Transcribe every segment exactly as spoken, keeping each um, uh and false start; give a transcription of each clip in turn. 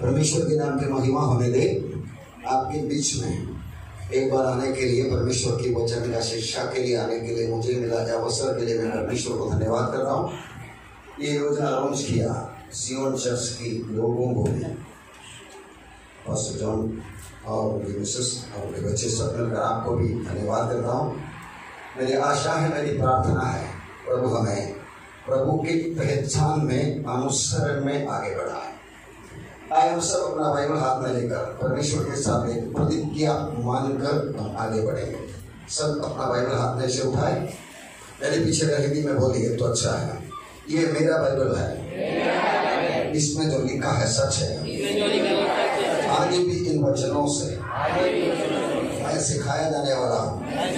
परमेश्वर के नाम की महिमा होने दे। आपके बीच में एक बार आने के लिए, परमेश्वर की वचन का शिक्षा के लिए आने के लिए मुझे मिला अवसर के लिए मैं परमेश्वर को धन्यवाद कर रहा हूँ। ये योजना लॉन्च किया सियोन चर्च की लोगों को भी, पास्टर जॉन और उनकी मिसेस और उनके बच्चे सब मिलकर आपको भी धन्यवाद करता हूँ। मेरी आशा है, मेरी प्रार्थना है, प्रभु हमें प्रभु की पहचान में, अनुसरण में आगे बढ़ाए। आए हम सब अपना बाइबल हाथ में लेकर परमेश्वर के साथ एक प्रतिज्ञा मानकर हम आगे बढ़ेंगे। सब अपना बाइबल हाथ में से उठाए, मेरे पीछे का हिंदी में बोलिए तो अच्छा है। ये मेरा बाइबल है, इसमें जो लिखा है सच है। आगे भी इन वचनों से मैं सिखाया जाने वाला हूँ।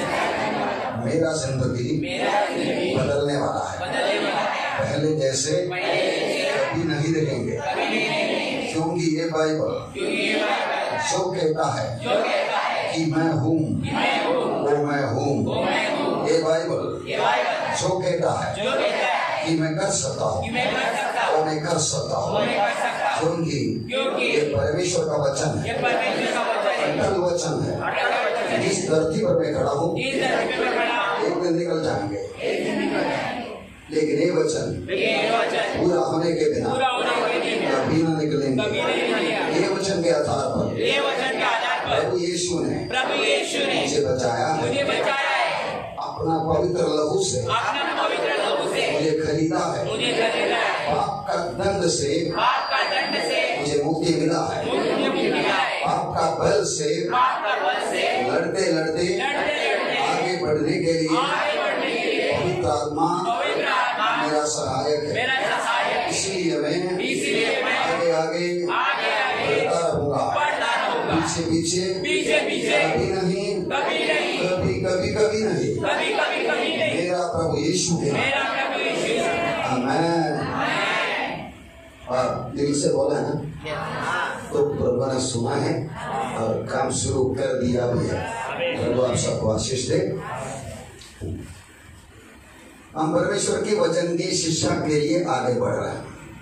मेरा जिंदगी बदलने वाला है, पहले जैसे कभी नहीं रहेंगे, क्योंकि ये बाइबल जो कहता है कि मैं हूँ वो मैं हूँ। ये बाइबल जो कहता है कि मैं कर सकता हूँ वो मैं कर सकता हूँ, क्योंकि ये परमेश्वर का वचन है, अटल वचन है। जिस धरती पर मैं खड़ा हूँ एक दिन निकल जाएंगे, लेकिन ये वचन पूरा होने के बिना कभी न निकलेंगे। ये वचन के आधार पर प्रभु यीशु ने मुझे बचाया है, अपना पवित्र लहू से मुझे खरीदा है, पाप का दंड से मुझे मुक्ति मिला है, पाप का बल से लड़ते लड़ते आगे बढ़ने के लिए पवित्र आत्मा मेरा सहायक है। इसलिए मैं आगे आगे बढ़ता रहूंगा, पीछे पीछे कभी नहीं, कभी कभी कभी नहीं। मेरा प्रभु यीशु है। आमीन। और दिल से बोला ना तो प्रभु ने सुना है और काम शुरू कर दिया भी है। प्रभु आप सबको आशीष दे। हम परमेश्वर की वचन की शिक्षा के लिए आगे बढ़ रहे हैं।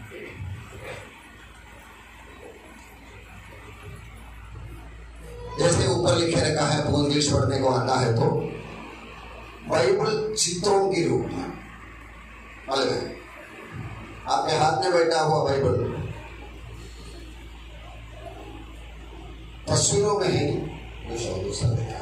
जैसे ऊपर लिखे रखा है, आपको इंग्लिश पढ़ने को आता है तो बाइबल चित्रों के रूप में अलग है। आपके हाथ में बैठा हुआ बाइबल तस्वीरों में है, दूसरा दूसरा देखा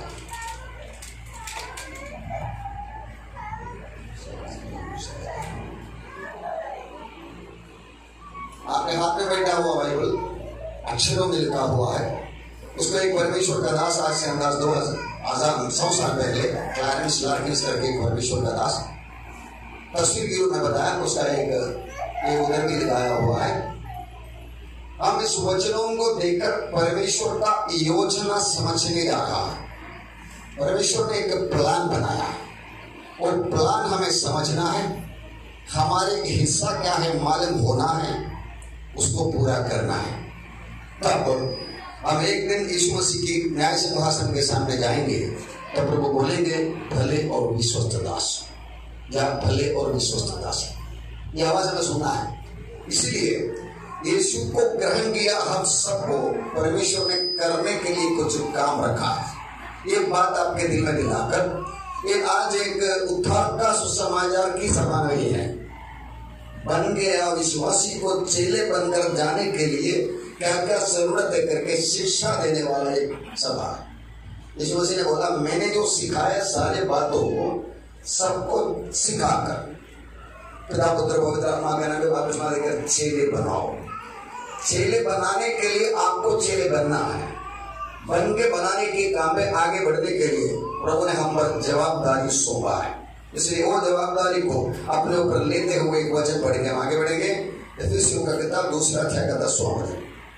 आपके हाथ में बैठा हुआ बाइबल अक्षरों में लिखा हुआ है। उसको एक परमेश्वर का दास, आज से अंदाज दो हजार सौ साल पहले क्लैरेंस लार्किंस करके एक परमेश्वर का दास तस्वीर के रूप में बताया। उसका एक एक उधर भी दिखाया हुआ है। हम इस वचनों को देखकर परमेश्वर का योजना समझने जा रहा है। परमेश्वर ने एक प्लान बनाया और प्लान हमें समझना है। हमारे हिस्सा क्या है मालूम होना है, उसको पूरा करना है। तब हम एक दिन यीशु मसीह की न्याय सिंहासन के सामने जाएंगे, तब प्रभु बोलेंगे भले और विश्वस्त दास, या भले और विश्वस्त दास। ये आवाज हमें सुना है। इसलिए यीशु को ग्रहण किया हम सबको परमेश्वर ने करने के लिए कुछ काम रखा है। ये बात आपके दिल में दिलाकर ये आज एक उद्धार का सुसमाचार की सभा नहीं है। बन गया विश्वासी को चेले बनकर जाने के लिए क्या क्या जरूरत है करके शिक्षा देने वाला एक सभा है। यीशु मसीह ने बोला मैंने जो सिखाया सारे बातों को सबको सिखाकर पिता पुत्र पवित्र आत्मा के नाम पे बपतिस्मा देकर चेले बनाओ। चेले बनाने के लिए आपको चेले बनना है। बन के बनाने के काम में आगे बढ़ने के लिए प्रभु ने हम पर जवाबदारी सौंपा है। इसलिए वो जवाबदारी को अपने ऊपर लेते हुए एक वचन पढ़ेंगे, हम आगे बढ़ेंगे। इफिसियों का किताब दूसरा अध्याय का दसवां वचन।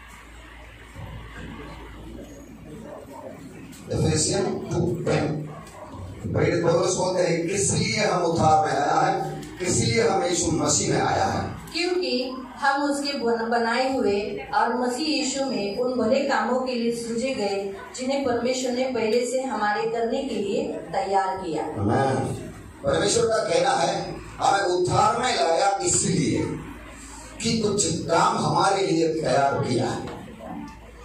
Ephesian two ten. पौलुस बोलते हैं किसलिए हम उद्धार में आया है, किसलिए हम यीशु मसीह में आया है, क्योंकि हम उसके बनाए हुए और मसीह यीशु में उन भले कामों के लिए सृजे गए जिन्हें परमेश्वर ने पहले से हमारे करने के लिए तैयार किया। परमेश्वर का कहना है हमें उद्धार में लाया इसलिए कि कुछ काम हमारे लिए तैयार किया है।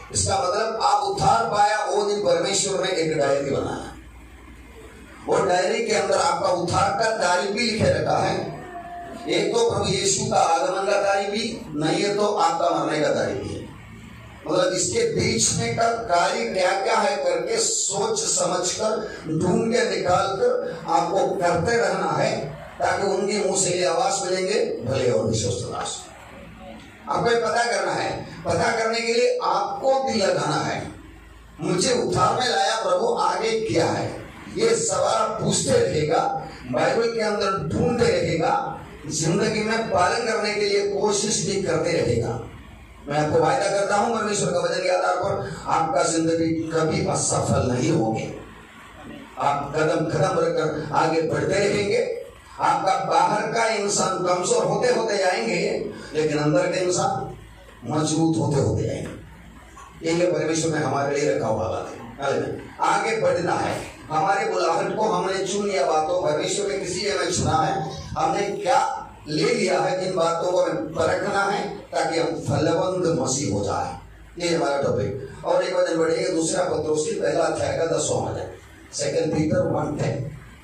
इसका मतलब आप उद्धार पाया, वो दिन परमेश्वर ने एक डायरी बनाया। वो डायरी के अंदर आपका उद्धार का तारीख भी लिखे रखा है। एक तो प्रभु यीशु का आगमन का तारीख भी, नहीं है तो आपका मरने का तारीख भी है। मतलब इसके बीच में का कार्य क्या क्या है करके सोच समझकर ढूंढ के निकाल कर आपको करते रहना है, ताकि उनके मुंह से ये आवाज मिलेंगे, भले और विश्वस्त दास। आपको पता करना है। पता करने के लिए आपको दिल लगाना है। मुझे उद्धार में लाया प्रभु, आगे क्या है, ये सवाल पूछते रहेगा, बाइबल के अंदर ढूंढते रहेगा, जिंदगी में पालन करने के लिए कोशिश भी करते रहेगा। मैं आपको वायदा करता हूं परमेश्वर का वचन के आधार पर, आपका जिंदगी कभी असफल नहीं होगी। आप कदम कदम रखकर आगे बढ़ते रहेंगे। आपका बाहर का इंसान कमजोर होते होते जाएंगे, लेकिन अंदर के इंसान मजबूत होते होते जाएंगे। ये परमेश्वर ने हमारे लिए रखा हुआ बात है। आगे बढ़ना है। हमारे बुलाहट को हमने चुन लिया, बातों परमेश्वर ने किसी ने चुना है, हमने क्या ले लिया है, इन बातों को हमें परखना है, ताकि हम फलवंत मसीह हो जाए। ये हमारा टॉपिक। और एक वचन बढ़ेगा, दूसरा पत्रोस की पहला अध्याय का दसवां वचन, सेकंड पीटर वन टेन।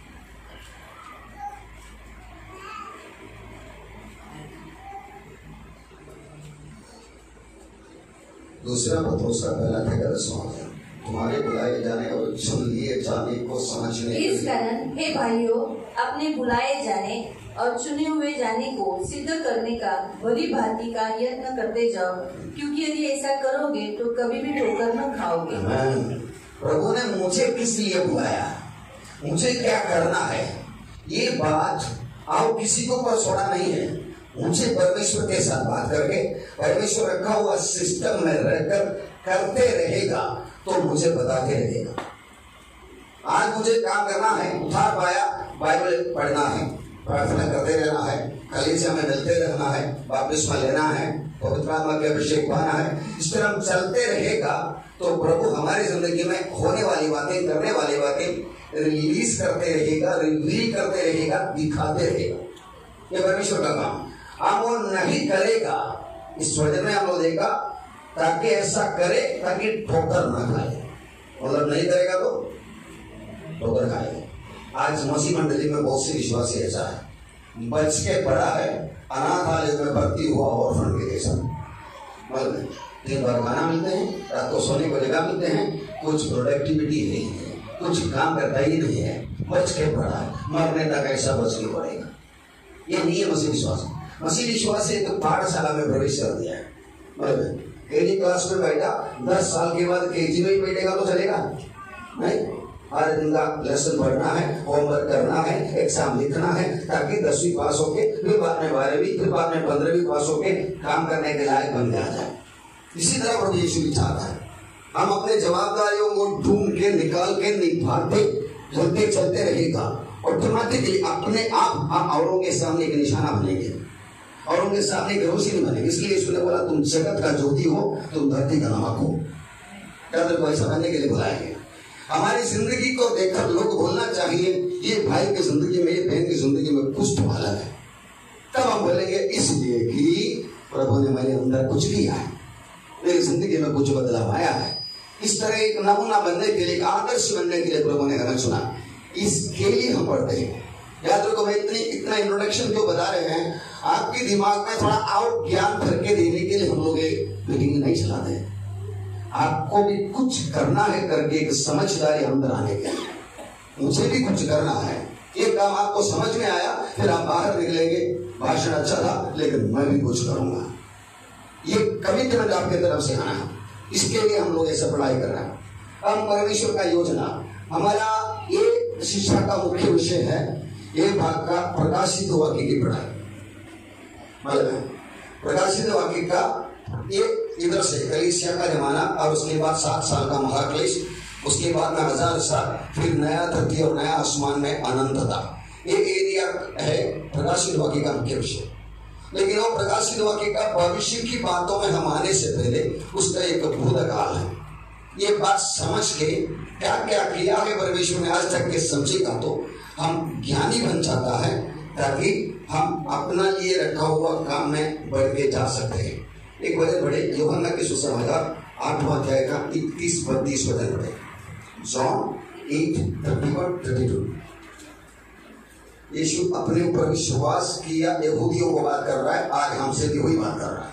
दूसरा पत्रोस का पहला अध्याय का दसवां वचन, तुम्हारे बुलाए जाने और चुन लिए जाने को समझने। इस कारण हे भाइयों, अपने बुलाए जाने और चुने हुए जाने को सिद्ध करने का भली भांति का यत्न करते जाओ, क्योंकि यदि ऐसा करोगे तो कभी भी ठोकर न खाओगे। प्रभु ने मुझे किस लिए बुलाया, मुझे क्या करना है, ये बात आप किसी को पर छोड़ा नहीं है। मुझे परमेश्वर के साथ बात करके, परमेश्वर रखा हुआ सिस्टम में रहकर करते रहेगा तो मुझे बताते रहेगा। आज मुझे काम करना है, उद्धार पाया, बाइबल पढ़ना है, प्रार्थना करते रहना है, कलीसिया में मिलते रहना है, बपतिस्मा लेना है, पवित्र आत्मा के अभिषेक पाना है। इस तरह हम चलते रहेगा तो प्रभु हमारी जिंदगी में होने वाली बातें, करने वाली बातें रिलीज करते रहेगा, रिवील करते रहेगा, दिखाते रहेगा। ये परमेश्वर का काम। हम वो नहीं करेगा, इस वजह में हम लोग देगा, ताकि ऐसा करे ताकि ठोकर ना खाए। मतलब नहीं करेगा तो ठोकर खाएगा। आज मसीह मंडली में बहुत से विश्वासी ऐसा है, बच के पड़ा है, अनाथालय में भर्ती हुआ ऑर्फन के जैसा। मतलब दिन भर खाना मिलते हैं, रात को सोने को जगह मिलते हैं, कुछ प्रोडक्टिविटी नहीं है, कुछ काम करता ही नहीं है, बच के पड़ा है, मरने तक ऐसा बच के पड़ेगा। ये नहीं है मसीह विश्वास। मसीह विश्वास से तो पाठशाला में प्रवेश कर दिया है। मतलब केजी क्लास में बैठा, दस साल के बाद केजी में ही बैठेगा तो चलेगा नहीं। हर दिन का लेसन पढ़ना है, होमवर्क करना है, एग्जाम लिखना है, ताकि दसवीं पास होके फिर बाद में बारहवीं, फिर बाद में पंद्रहवीं पास होके काम करने के लायक बन के आ जाए। इसी तरह प्रभु यीशु भी चाहता है हम अपने जवाबदारियों को ढूंढ के निकाल के निभाते चलते चलते रहेगा, ऑटोमेटिकली अपने आप हम औरों के सामने एक निशाना बनेंगे, और उनके सामने एक रोशनी बनेगी। इसलिए यीशु ने बोला, तुम जगत का ज्योति हो, तुम धरती का नमक हो। क्या को ऐसा बनने के लिए बुलाया गया। हमारी जिंदगी को देखकर लोग बोलना चाहिए, ये भाई की जिंदगी में, ये बहन की जिंदगी में कुछ तो अलग है। तब हम बोलेंगे, इसलिए कि प्रभु ने मेरे अंदर कुछ किया है, मेरी जिंदगी में कुछ बदलाव आया है। इस तरह एक नमूना बनने के लिए, आदर्श बनने के लिए प्रभु ने हमें चुना। इसके लिए हम पढ़ते हैं। याद रखो, मैं इतनी इतना इंट्रोडक्शन जो बता रहे हैं, आपके दिमाग में थोड़ा और ज्ञान भर के देने के लिए हम लोग मीटिंग नहीं चलाते हैं। आपको भी कुछ करना है करके एक समझदारी अंदर आने के लिए, मुझे भी कुछ करना है। ये काम आपको समझ में आया, फिर आप बाहर निकलेंगे, भाषण अच्छा था लेकिन मैं भी कुछ करूंगा। ये कमिटमेंट आपके तरफ से आना है। इसके लिए हम लोग ऐसा पढ़ाई कर रहे हैं। अब परमेश्वर का योजना, हमारा ये शिक्षा का मुख्य विषय है, ये भाग का प्रकाशित वाक्य की पढ़ाई। मतलब प्रकाशित वाक्य का ये इधर से कलीसिया का जमाना, और उसके बाद सात साल का महाक्लेश, उसके बाद में हजार साल, फिर नया धरती और नया आसमान में अनंतता। ये एरिया है प्रकाशित वाक्य का मुख्य विषय। लेकिन वो प्रकाशित वाक्य का भविष्य की बातों में हम आने से पहले उसका एक भूतकाल है। ये बात समझ के क्या क्या किया है परमेश्वर ने आज तक के समझेगा तो हम ज्ञानी बन जाता है, ताकि हम अपना लिए रखा हुआ काम में बढ़ के जा सकते हैं। एक वचन पढ़े, यूहन्ना के सुसमाचार आठवां अध्याय का इकतीस बत्तीस वचन पढ़े। John eight thirty one thirty two. यीशु अपने ऊपर विश्वास किया यहूदियों को बात कर रहा है, आज हमसे भी वही बात कर रहा है।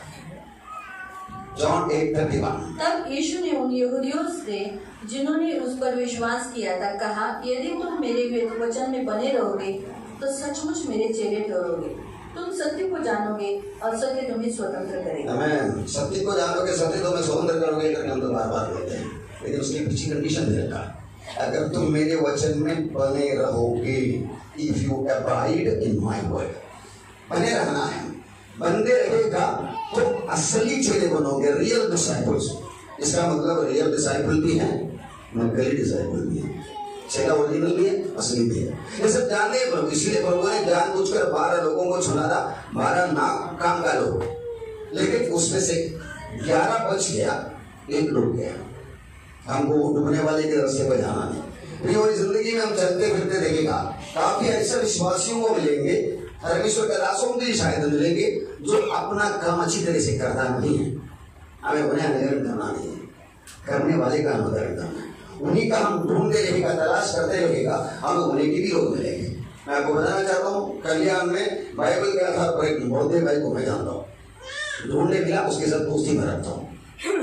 John eight thirty one. तब यीशु ने उन यहूदियों से जिन्होंने उस पर विश्वास किया था कहा, यदि तुम मेरे वचन में बने रहोगे तो सचमुच मेरे चेले ठहरोगे। तुम सत्य को जानोगे और सत्य तुम्हें स्वतंत्र करेगा। आमीन। सत्य को जानोगे, सत्य तुम्हें स्वतंत्र करोगे करके हम तो बार बार बोलते हैं, लेकिन उसकी पीछे कंडीशन दे रखा है, अगर तुम मेरे वचन में बने रहोगे, if you abide in my word, बने रहना है, बंदे रहेगा तो असली चेले बनोगे, रियल डिसाइपल्स। इसका मतलब रियल डिसाइपल भी है, नकली डिसाइपल भी है, चेला ओरिजिनल भी है, असली भी है। ये सब जानते हैं प्रभु, इसलिए प्रभु ने जानबूझकर बारह लोगों को चुना था, बारह ना काम का लोग, लेकिन उसमें से ग्यारह बच गया, एक डूब गया। हमको डूबने वाले के रास्ते पर जाना नहीं। और जिंदगी में हम चलते फिरते देखेगा काफी ऐसे विश्वासियों को मिलेंगे, परमेश्वर के दासों को भी शायद मिलेंगे, जो अपना काम अच्छी तरह से करता नहीं है। हमें उन्हें अनुकरण करना नहीं है, करने वाले का अनुकरण करना है। उन्हीं का हम ढूंढते रहेगा, तलाश करते रहेगा, हम उन्हीं की भी लोग मिलेंगे। मैं आपको बताना चाहता हूँ, कल्याण में बाइबल के आधार पर एक बौद्धे भाई को मैं जानता हूँ, ढूंढने मिला, उसके साथ दोस्ती में रखता हूँ।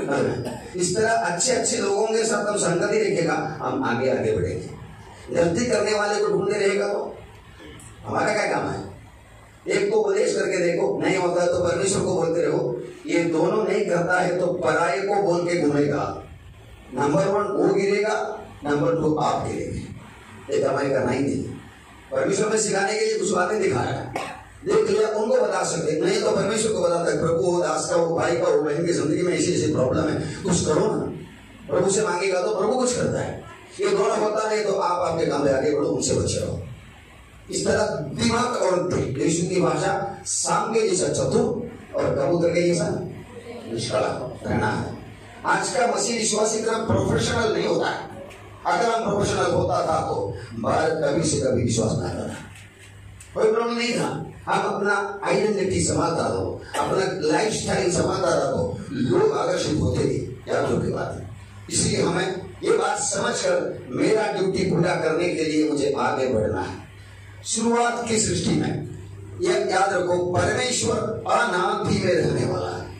इस तरह अच्छे अच्छे लोगों के साथ हम संगति रखेगा, हम आगे आगे बढ़ेंगे। गलती करने वाले को ढूंढते रहेगा तो हमारा क्या काम है? एक को उपदेश करके देखो, नहीं होता है तो परमेश्वर को बोलते रहो। ये दोनों नहीं करता है तो पराये को बोल के घूमेगा। नंबर वन वो गिरेगा, नंबर टू आप गिरेंगे। एक हमारे करना ही नहीं। परमेश्वर में सिखाने के लिए कुछ बातें दिखाया है, देख लिया, उनको बता सकते, नहीं तो परमेश्वर को बताता है, प्रभु वो दास का, वो भाई का, वो बहन की जिंदगी में ऐसी ऐसी प्रॉब्लम है, कुछ करो ना। प्रभु से मांगेगा तो प्रभु कुछ करता है। ये दोनों होता नहीं तो आप आपके काम में आगे बढ़ो, उनसे बचे रहो। इस तरह दिमाग और दिल, यीशु की भाषा सांप के जैसा चतुर और कबूतर के जैसा निष्कला रहना है। आज का मसीह विश्वासी इतना प्रोफेशनल नहीं होता है। अगर हम प्रोफेशनल होता था तो भारत कभी से कभी विश्वास न करता, कोई प्रॉब्लम नहीं था। हम अपना आइडेंटिटी संभालता रहो, अपना लाइफ स्टाइल संभालता रहो, लोग आकर्षित होते थे। याद रखो बात है। इसलिए हमें ये बात समझकर मेरा ड्यूटी पूरा करने के लिए मुझे आगे बढ़ना है। शुरुआत की सृष्टि में यह याद रखो, परमेश्वर अनादि में रहने वाला है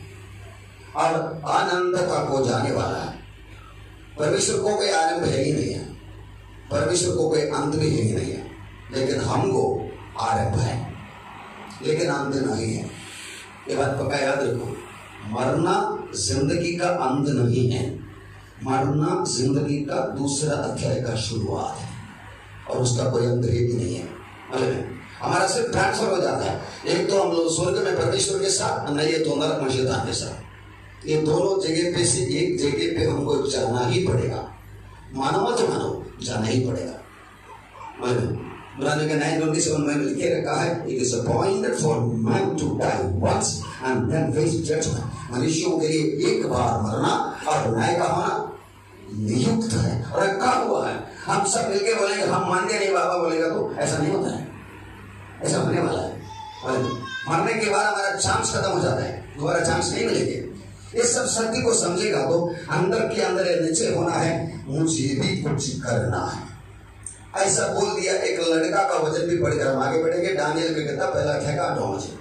और अनंतता को जाने वाला है। परमेश्वर को कोई आरंभ है ही नहीं है, परमेश्वर को कोई अंत भी है ही नहीं है, लेकिन हमको आरंभ है लेकिन अंत नहीं है। ये बात पक्का याद रखो। मरना जिंदगी का अंत नहीं है, मरना जिंदगी का दूसरा अध्याय का शुरुआत है और उसका कोई अंत भी नहीं है। हमारा सिर्फ ट्रांसफर हो जाता है, एक तो हम लोग स्वर्ग में परमेश्वर के साथ, नहीं तो नरक में शैतान के साथ। ये दोनों जगह पे से एक जगह पे हमको जाना ही पड़ेगा, मानो मत मानो, जाना ही पड़ेगा। के नाइन ट्वेंटी सेवन में लिखे रखा है, it is appointed for man to die once and then face judgement. मनुष्यों के लिए एक बार मरना और न्याय का होना नियुक्त है और रखा हुआ है। हम सब मिलके बोलेंगे हम मानते नहीं, बाबा बोलेगा तो ऐसा नहीं होता है, ऐसा होने वाला है। मरने के बाद हमारा चांस खत्म हो जाता है, दोबारा चांस नहीं मिलेंगे। ये सब सत्य को समझेगा तो अंदर के अंदर निश्चय होना है, मुझे भी कुछ करना है। ऐसा बोल दिया एक लड़का का वचन भी पढ़कर हम आगे बढ़ेंगे। दानियल की किताब पहला अध्याय का आठवां वचन,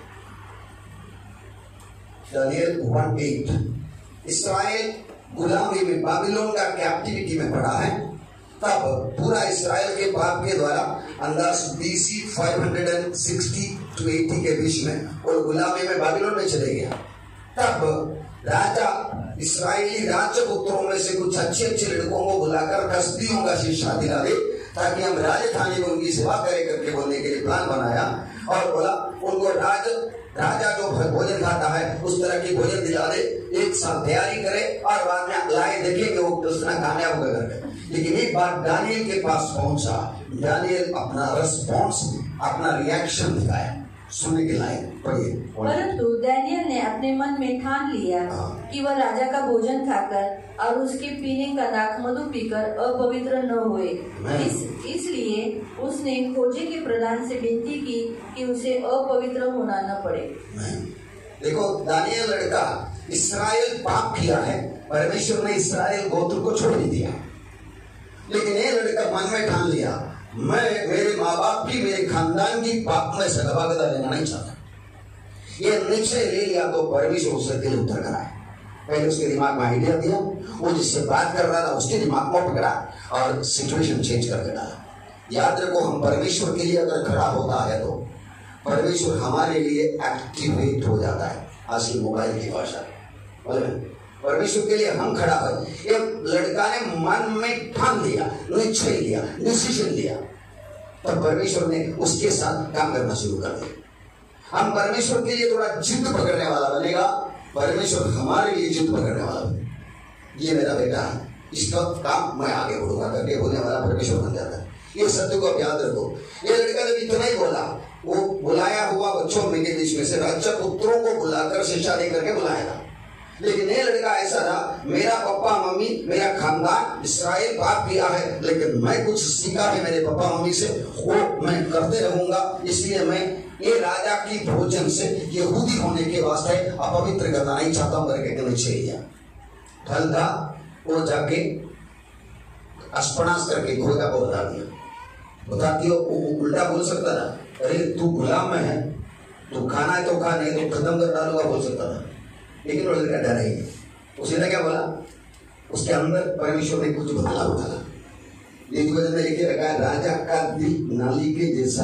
दानियल वन एट। इस्राएल गुलामी में बाबिलोन का कैप्टिविटी में पड़ा है, तब पूरा इस्राएल के पाप के द्वारा अंदाज BC five sixty two eighty के बीच में और गुलामी में बाबिलोन में चले गया। तब राजा इस्राएली राजपुत्रों में से कुछ अच्छे अच्छे लड़कों को बुलाकर कसदियों का शिक्षा दिला दे ताकि हम राजधानी में उनकी सेवा करें करके बोलने के लिए प्लान बनाया और बोला उनको राज राजा जो भोजन खाता है उस तरह की भोजन दिला दे, एक साल तैयारी करे और बाद में लाए देखेंगे वो किस तरह कामयाब होगा करके। लेकिन एक बार दानियल के पास पहुंचा, दानियल अपना रिस्पॉन्स, अपना रिएक्शन दिखाया। सुनने के लायक पढ़िए। परंतु दानियल ने अपने मन में ठान लिया कि वह राजा का भोजन खाकर और उसके पीने का दाख मधु पीकर अपवित्र न हुए। इस इसलिए उसने खोजे के प्रधान से विनती की कि उसे अपवित्र होना न पड़े। देखो दानियल लड़का इस्राएल पाप किया है, परमेश्वर ने इस्राएल गोत्र को छोड़ नहीं दिया। लेकिन ये लड़का मन में ठान लिया, मैं मेरे माँ बाप की, मेरे खानदान की पाप में सहभागिता लेना नहीं चाहता। ये निश्चय ले लिया तो परमेश्वर उससे दिल उतर कर आए। पहले उसके दिमाग में आइडिया दिया, वो जिससे बात कर रहा था उसके दिमाग में पकड़ा और सिचुएशन चेंज करके डाला। याद रखो, हम परमेश्वर के लिए अगर खड़ा होता है तो परमेश्वर हमारे लिए एक्टिवेट हो जाता है। आज की मोबाइल की भाषा, परमेश्वर के लिए हम खड़ा है। ये लड़का ने मन में ठान लिया, निश्चय लिया, डिसीजन लिया, तब परमेश्वर ने उसके साथ काम करना शुरू कर दिया। हम परमेश्वर के लिए थोड़ा जिद पकड़ने वाला बनेगा, परमेश्वर हमारे लिए जिद पकड़ने वाला बनेगा। ये मेरा बेटा है, इसका काम मैं आगे बढ़ूंगा करके बोलने वाला परमेश्वर बन जाता है। ये सत्य को आप याद रखो। ये लड़का जब इतना ही बोला, वो बुलाया हुआ बच्चों में के बीच में से राजा पुत्रों को बुलाकर शिक्षा दे करके बुलाया था। लेकिन ये लड़का ऐसा था, मेरा पापा मम्मी, मेरा खानदान इस्राएल पाप किया है, लेकिन मैं कुछ सीखा है मेरे पापा मम्मी से, वो मैं करते रहूंगा, इसलिए मैं ये राजा की भोजन से यहूदी होने के वास्ते अपवित्र करना नहीं चाहता हूं करके निश्चय लिया। ढल था, वो जाके अस्पनास करके घोड़ा को बता दिया। बता दिया, उल्टा बोल सकता था, अरे तू गुलाम में है, तू खाना है तो खा, नहीं तो खत्म कर डालूंगा बोल सकता था। लेकिन वो लड़का डरा ही, उसने क्या बोला, उसके अंदर परमेश्वर ने कुछ बदलाव डाला। ये वजह में लिखे रखा है, राजा का दिल नाली के जैसा,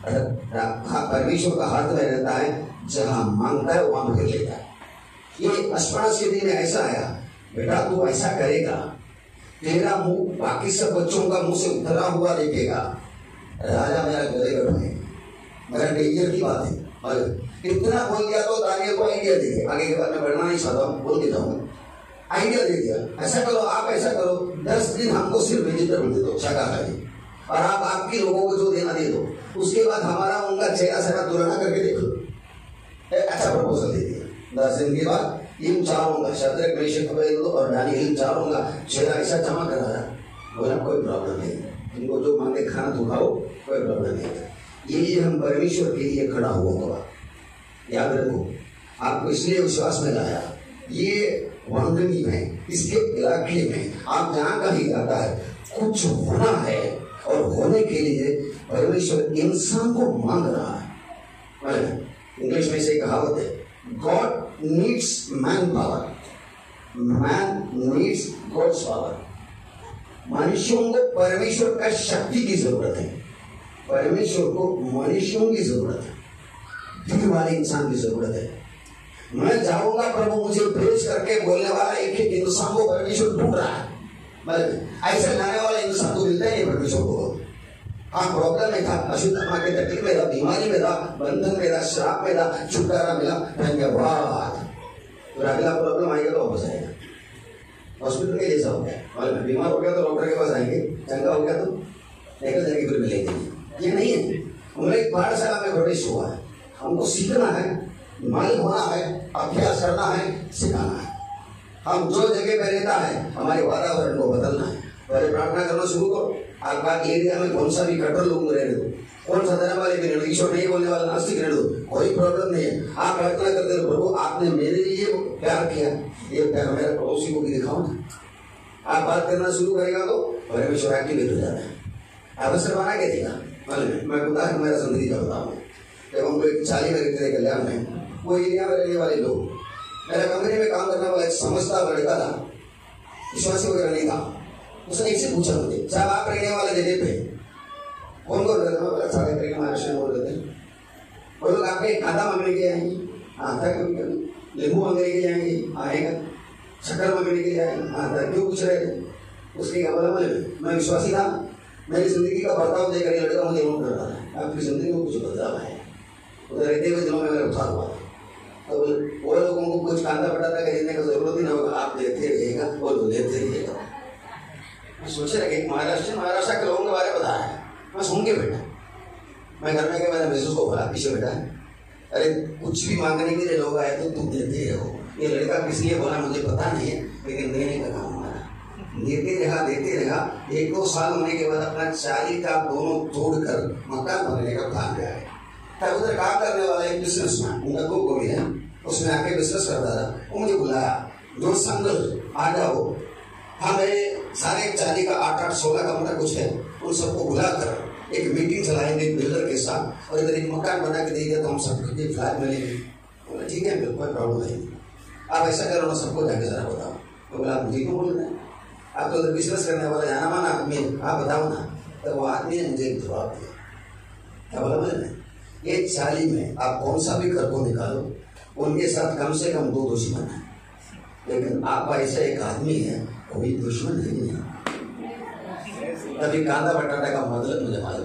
परमेश्वर का हाथ में रहता है, जहां मांगता है वहां फिर लेता है। ये अस्पताल के दिन ऐसा आया, बेटा तू ऐसा करेगा, तेरा मुंह बाकी सब बच्चों का मुंह से उतरा हुआ देखेगा, राजा मेरा गले बैठे, मेरा डेंजर की बात है। और इतना बोल दिया तो दानियल को आइडिया दे दिया, आगे के बारे में बढ़ना नहीं चाहता हूँ, बोल देता हूँ, आइडिया दे दिया, ऐसा करो, आप ऐसा करो, दस दिन हमको सिर्फ वेजिटेबल दे दो, शाकाहारी, और आप आपके लोगों को जो देना दे दो, उसके बाद हमारा उनका चेहरा सेहरा तुलना करके देख लो। अच्छा प्रपोजल दे दिया। दस दिन के बाद इन चारों का, शद्रक मेशक अबेदनगो और दानियल, इन चारों का चेहरा ऐसा चमक रहा है, बोला कोई प्रॉब्लम नहीं, इनको जो मांगे खाना तो खाओ, कोई प्रॉब्लम नहीं। ये हम परमेश्वर के लिए खड़ा हुआ होगा, याद रखो। आपको इसलिए विश्वास में लाया, ये वांगनी में, इसके इलाके में आप जहाँ कहीं जाता है, कुछ होना है और होने के लिए परमेश्वर इंसान को मांग रहा है। इंग्लिश में से कहावत है, God needs man power, man needs God's power. मनुष्यों को परमेश्वर का शक्ति की जरूरत है, परमेश्वर को मनुष्यों की जरूरत है, दिल वाले इंसान की जरूरत है। मैं जाऊंगा, प्रभु मुझे भेज करके बोलने वाला एक एक इंसान को परमेश्वर ढूंढ रहा है। मतलब ऐसे लाने वाला इंसान को मिलता है परमेश्वर को। हाँ, प्रॉब्लम में था, अशुद्ध आत्मा के तकलीफ में था, बीमारी में था, बंधन में था, श्राप में था, छुटकारा मिला, धन्यवाद। तो अगला प्रॉब्लम आएगा तो वापस आएगा। हॉस्पिटल के जैसा हो गया, और बीमार हो गया तो डॉक्टर के पास आएंगे, चंगा हो गया तो निकल जाएंगे, फिर मिलेंगे। ये नहीं है। हमें एक पाठशाला में प्रवेश हुआ है, हमको सीखना है, मालिक होना है, अभ्यास करना है, सिखाना है। हम जो जगह पे रहता है, हमारे वातावरण को बदलना है। पहले प्रार्थना करना शुरू करो। आपका एरिया में कौन सा भी कट्टर लोग रह दो, कौन सा धर्म वाले भी रह दो, ईश्वर नहीं बोलने वाला नास्तिक रह दो, कोई प्रॉब्लम नहीं है। आप प्रार्थना करते रहो, प्रभु आपने मेरे लिए प्यार किया, ये प्यार मेरे पड़ोसी को भी दिखाओ ना। आप बात करना शुरू करेगा तो परमेश्वर एक्टिवेट हो जाता है। अवसर बना के देगा। मैं खुदा है, मेरा जिंदगी करता हूँ। जब हम लोग चाली में रहते थे कल्याण में, वो एरिया में रहने वाले लोग, मेरा कंपनी में काम करने वाला एक समझदार लड़का था, विश्वासी वगैरह नहीं था। उसने एक से पूछा मुझे, साहब आप रहने वाले जगह पे कौन कौन रहता है? सारे तरीके महाराष्ट्र में बोल रहे थे। वो लोग आपके खादा मांगने के आएंगे, आता कभी कभी नींबू मांगने के लिए आएंगे, आएगा, शक्कर मांगने के लिए आएंगे, आता क्यों पूछ रहे थे? उसके क्या बोला, मैं विश्वासी था, मेरी जिंदगी का बर्ताव देखकर ये लड़का मुझे नोट कर रहा है, आपकी जिंदगी में कुछ बदलाव है। उधर रहते हुए दिनों में मेरा उठार हुआ। तो वो लोगों को कुछ कांदा पटाता खरीदने का जरूरत ही ना होगा, आप लेते रहिएगा, वो लोग लेते रहिएगा। सोचे रखे महाराष्ट्र महाराष्ट्र के लोगों के बारे में बता रहा है। मैं सुन के बैठा, मैं घर में गया, मैंने मिसेस को बोला, पीछे बैठा, अरे कुछ भी मांगने के लिए लोग आए तो तुम देते रहो। ये लड़का किस लिए बोला मुझे पता नहीं है, लेकिन देने का काम हमारा, देते रहा देते रहा। एक दो साल होने के बाद अपना चाली का दोनों तोड़कर मकान बनने का प्लान किया है। तब उधर काम करने वाला एक बिजनेसमैन, उनका को भी है, उसमें आके बिजनेस करता था। वो मुझे बुलाया, दो संघ आ जाओ, हमें सारे चांदी का आठ आठ सोलह कमरा कुछ है, उन सबको बुलाकर एक मीटिंग चलाएंगे बिल्डर के साथ, और इधर एक मकान बना के देंगे तो हम सबको फ्लैट मिलेंगे। बोला ठीक है, बिल्कुल कोई प्रॉब्लम नहीं, आप ऐसा करो ना, सबको जाके जरा बताओ। तो बोला आप मुझे क्यों बोल रहे हैं, आप तो बिजनेस करने वाला जाना माना आदमी, आप बताओ ना। तो वो आदमी ने मुझे जवाब दिया, क्या बोला मैंने, ये चाली में आप कौन सा भी कर को निकालो, उनके साथ कम से कम दो दुश्मन है, लेकिन आप ऐसा एक आदमी है कोई दुश्मन नहीं है। तभी कांदा बटाटा का मतलब मुझे मालूम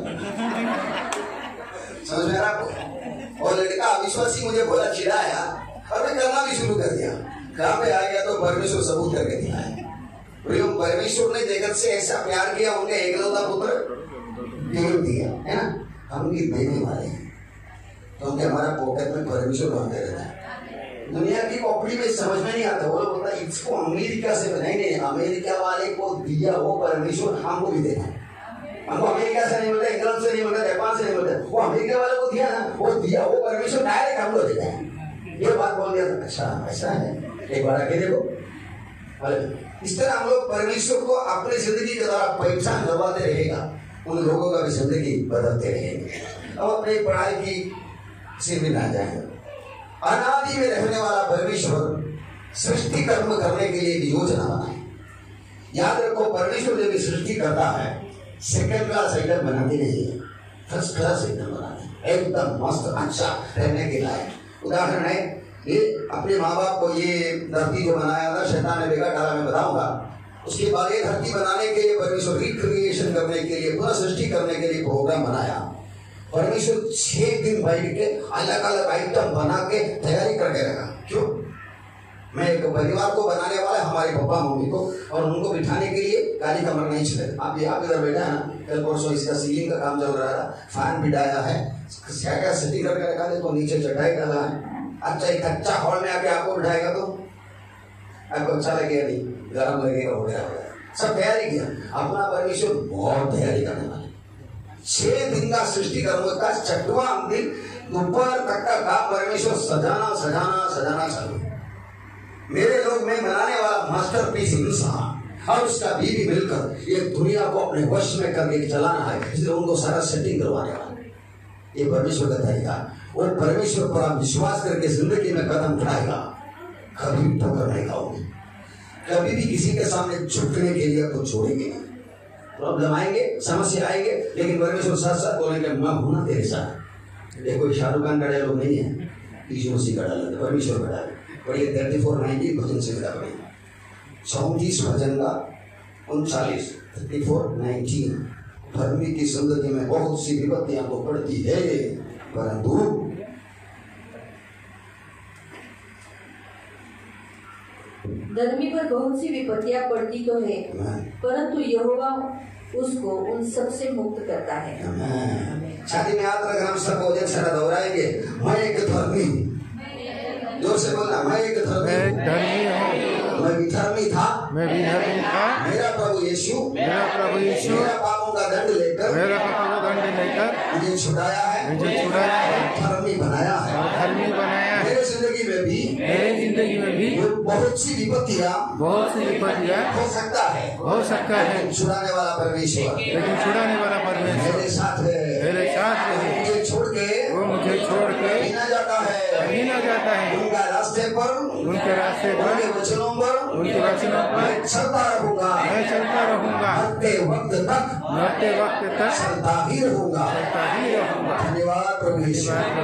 समझ में आ रहा आपको। और लड़का अविश्वासी मुझे बोला, चिढ़ाया और मैं करना भी शुरू कर दिया। कहाँ पे आ गया तो परमेश्वर सबूत करके दिखाया, परमेश्वर ने जगत से ऐसा प्यार किया, उनका एकलौता पुत्र दे दिया, है ना। हम भी देने वाले हैं, तो हमने हमारा पॉकेट में परमेश्वर बांधे रहता है। दुनिया की कॉपड़ी में समझ में नहीं आता, वो लोग बोलता है इसको अमेरिका से नहीं, नहीं अमेरिका वाले को दिया वो परमेश्वर हमको भी देना। हमको अमेरिका से नहीं मिलता, इंग्लैंड से नहीं मिलता, जापान से नहीं मिलता, वो अमेरिका वाले को दिया ना, वो दिया वो परमेश्वर डायरेक्ट हमको देता है। ये बात बोल दिया था, अच्छा ऐसा है, एक बार आके देखो। इस तरह हम लोग परमेश्वर को अपनी जिंदगी के द्वारा पहचान करवाते रहेगा, उन लोगों का भी जिंदगी बदलते रहेंगे। अब अपनी पढ़ाई की सिर भी ना जाएंगे। अनादि में रहने वाला परमेश्वर सृष्टि कर्म करने के लिए एक योजना बनाए। याद रखो, परमेश्वर जब सृष्टि करता है सेकंड क्लास आइटम बनाते नहीं है, फर्स्ट क्लास आइटम बनाते हैं, एकदम मस्त अच्छा रहने के लायक। उदाहरण है, ये अपने माँ बाप को ये धरती जो बनाया था शैतान ने बेकार डाला, मैं बताऊंगा। उसके बाद ये धरती बनाने के लिए परमेश्वर रिक्रिएशन करने के लिए, पुनः सृष्टि करने के लिए प्रोग्राम बनाया। परमेश्वर छह दिन बैठ के अलग अलग आइटम बना के तैयारी करके रखा। क्यों? मैं एक परिवार को बनाने वाला, हमारे पापा मम्मी को, और उनको बिठाने के लिए काली कमर नहीं चले। आप आप इधर बैठा है ना, कल परसों इसका सीलिंग का काम चल रहा था, फैन बिठाया है, क्या क्या सेटिंग करके रखा, देखो नीचे चटाई डाला है। अच्छा एक कच्चा हॉल में आके आपको बिठाएगा तो आपको अच्छा लगेगा नहीं, गर्म लगेगा, हो गया सब तैयारी किया। अपना परमेश्वर बहुत तैयारी करने वाले। छह दिन का सृष्टि कर्म का छठवां दिन दोपहर तक का काम परमेश्वर सजाना सजाना सजाना चालू। मेरे लोग में बनाने वाला मास्टरपीस इंसान और उसका बीवी मिलकर ये दुनिया को अपने वश में करके चलाना है, इसलिए उनको सारा सेटिंग करवाने वाला। ये परमेश्वर का तरीका। वो परमेश्वर पर आप विश्वास करके जिंदगी में कदम उठाएगा, कभी भी ठोकर नहीं खाओगे, कभी भी किसी के सामने झुकने के लिए आपको छोड़ेंगे नहीं। प्रॉब्लम आएंगे, समस्या आएंगे, लेकिन परमेश्वर साथ साथ बोलेंगे मैं हूं ना तेरे साथ। ये कोई शाहरुख खान का डायलॉग नहीं है, यीशु मसीह का डायलॉग है, परमेश्वर का डायलॉग। पढ़िए थर्टी फोर नाइनटी भजन से पढ़िए, चौंतीस भजन का उनचालीस, थर्टी फोर नाइनटीन। धर्मी की जिंदगी में बहुत सी विपत्तियां को पड़ती है, परंतु धर्मी पर बहुत सी विपत्तियां पड़ती तो है, परंतु यहोवा उसको उन सब से मुक्त करता है। छाती में हाथ रख, हम सब भोजन सारा दोहराएंगे। मैं एक धर्मी, जोर से बोलना, मैं एक धर्मी हूँ, मैं भी धर्मी था, मैं भी धर्मी था। मेरा प्रभु यीशु, मेरा प्रभु यीशु मेरा पापों का दंड लेकर, मेरा पापों का दंड लेकर मुझे छुड़ाया है, मुझे छुड़ाया है, धर्मी बनाया है, धर्मी बनाया है। मेरे जिंदगी में भी मेरे जिंदगी में भी बहुत सी विपत्तियां बहुत सी विपत्तियां हो सकता है, हो सकता है, छुड़ाने वाला परमेश्वर, लेकिन छुड़ाने वाला परमेश्वर मेरे साथ है, मेरे साथ है। मुझे छोड़ के वो मुझे छोड़ के कहीं ना जाता है, कहीं ना जाता है। उनका रास्ते पर, उनके रास्ते पर, उनके वचनों पर, उनके वचनों पर मैं चलता रहूंगा, मैं चलता रहूंगा, मरते वक्त तक मरते वक्त तक चलता ही रहूंगा, चलता ही रहूंगा। धन्यवाद परमेश्वर।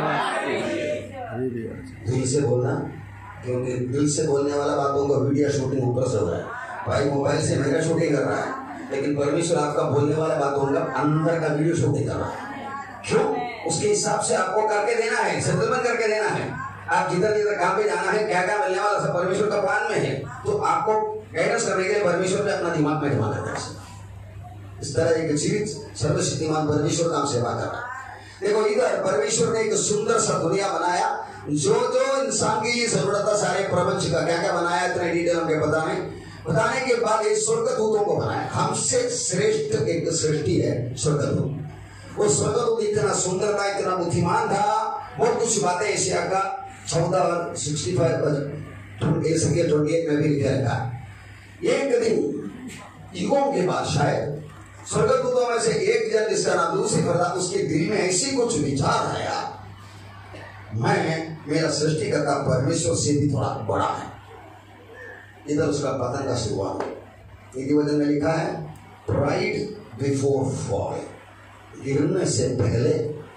दिल से बोलना, क्योंकि दिल से बोलने वाला बातों का वीडियो शूटिंग ऊपर से हो रहा है। भाई मोबाइल से मेरा शूटिंग कर रहा है, लेकिन परमेश्वर आपका बोलने वाला बातों का अंदर का वीडियो शूटिंग कर रहा है। क्यों? उसके हिसाब से आपको करके देना है, सेटलमेंट करके देना है। आप जिधर जिधर काम पे जाना है, क्या क्या मिलने वाला सब परमेश्वर का प्लान में है, तो आपको गाइडेंस करने के लिए परमेश्वर ने अपना दिमाग में जमा करना है। इस तरह एक जीवित सर्वशक्तिमान परमेश्वर काम सेवा कर रहा है। देखो इधर परमेश्वर ने एक सुंदर सा दुनिया बनाया, जो जो इंसान की ये जरूरत था सारे प्रपंच का क्या क्या बनाया, इतने डिटेल हमके पता नहीं। बताने के बाद ये स्वर्गदूतों को बनाया। हमसे श्रेष्ठ एक सृष्टि है स्वर्गदूत। वो स्वर्गदूत इतना सुंदर था, इतना बुद्धिमान था, बहुत कुछ बातें एशिया का चौदह सिक्सटी फाइव ट्वेंटी एट में भी लिखा रखा। एक दिन युगों के बाद शायद स्वर्गदूतों में से एक जन जिसका नाम लूसीफर था, उसके दिल में ऐसी कुछ विचार आया, मैं मेरा सृष्टिकर्ता परमेश्वर से भी थोड़ा बड़ा है। इधर उसका पतन का शुरुआत। नीति वचन में लिखा है प्राइड बिफोर फॉल, गिरने से पहले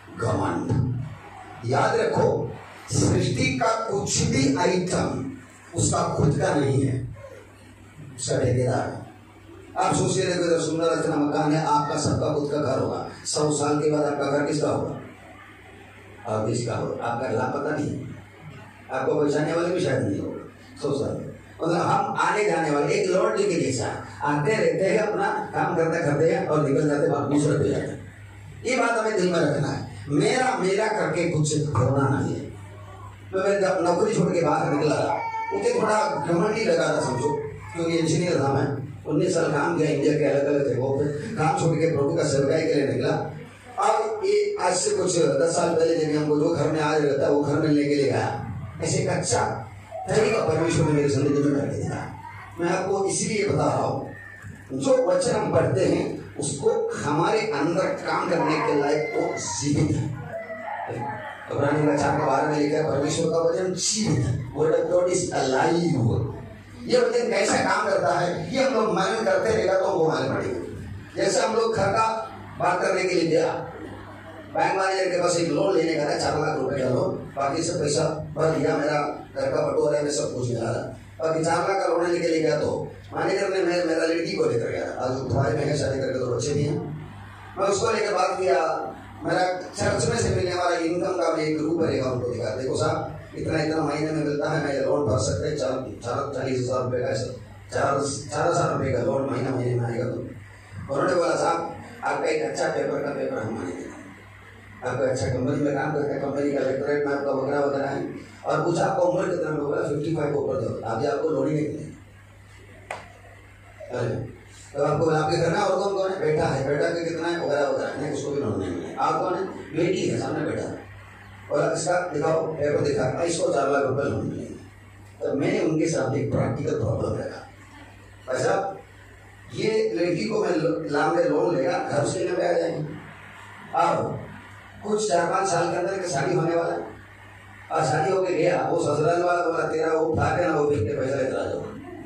घमंड। याद रखो, सृष्टि का कुछ भी आइटम उसका खुद का नहीं है, उसका ठेकेदार है। आप सोचिए, देखो सुंदर रचना मकान है, आपका सबका खुद का घर होगा। सौ साल के बाद आपका घर किसका होगा? और किसका होगा? आपका लाभ पता नहीं, आपको बचाने वाले भी शायद नहीं होगा। सौ साल मतलब हम आने जाने वाले एक लॉन्ड्री के जैसा आते रहते हैं, अपना काम करते करते हैं और निकल जाते हैं, दूसरे पे जाते हैं। ये बात हमें दिल में रखना है। मेरा मेरा करके कुछ होना नहीं है। तो मैं जब नौकरी छोड़ के बाहर निकला, मुझे थोड़ा घमंड ही लगा था समझो, क्योंकि इंजीनियर था मैं। उन्नीस साल काम किया इंडिया के अलग अलग जगहों पे, काम छोड़ के प्रभु का सेवकाई के लिए निकला। अब ये आज से कुछ दस साल पहले जब हमको जो घर में आज रहता है वो घर मिलने के लिए गया, ऐसे एक अच्छा तरीका परमेश्वर ने मेरी जिंदगी में करके दिया। मैं आपको इसलिए बता रहा हूँ, जो वचन हम पढ़ते हैं उसको हमारे अंदर काम करने के लायक वो जीवित है। इब्रानियों का चार का बारह में लिखा है परमेश्वर का वचन जीवित है, word of God is alive. ये वचन कैसा काम करता है ये हम लोग मालूम करते रहेगा तो वो मालूम पड़ेगा। जैसे हम लोग घर का बात करने के लिए गया, बैंक मैनेजर के पास एक लोन लेने का था, चार लाख रुपए का लोन, बाकी सब पैसा भर दिया, मेरा घर का बटोरा में सब कुछ मिला था। और चार लाख का लोन लेके ले गया तो मैनेजर ने मैं मेरा लड़की को लेकर गया, आज तुम्हारे में शादी करके तो बच्चे भी हैं। मैं उसको लेकर बात किया, मेरा चर्च में से मिलने वाला इनकम का एक ग्रुप बनेगा, उनको दिखा, देखो साहब इतना इतना महीने में मिलता है, मैं ये लोन भर सकते हैं, चार चार चालीस हजार रुपये का, चार चार हजार रुपये का लोन महीना महीने में आएगा। तो उन्होंने बोला साहब आपका एक अच्छा पेपर का पेपर हम मानेंगे, आपका अच्छा कंपनी में काम करते हैं, कंपनी का लेक्टरेट में आपका वगैरह वगैरह है, और कुछ आपका उम्र कितना में बोला फिफ्टी फाइव ऊपर दो, अभी आपको लोन ही नहीं मिलेगी। तो आपको आपके घर में और कौन कौन है? बेटा है, बेटा का कितना है वगैरह वगैरह, नहीं उसको भी लोन नहीं मिलेगा। आप कौन है? बेटी है, सामने बेटा है, और इसका दिखाओ पेपर दिखा, इसको चार लाख रुपए लोन मिलेंगे। तो मैंने उनके साथ एक प्रैक्टिकल प्रॉब्लम रखा, अच्छा ये लड़की को मैं लाम में लोन लेगा, घर उसके नाम पे आ जाएंगे, और कुछ चार पाँच साल के अंदर शादी होने वाला है, और शादी होके गया, वो ससुराल वाला बोला तेरा वो उठा के ना वो बेच के पैसा लेकर आ जाओ,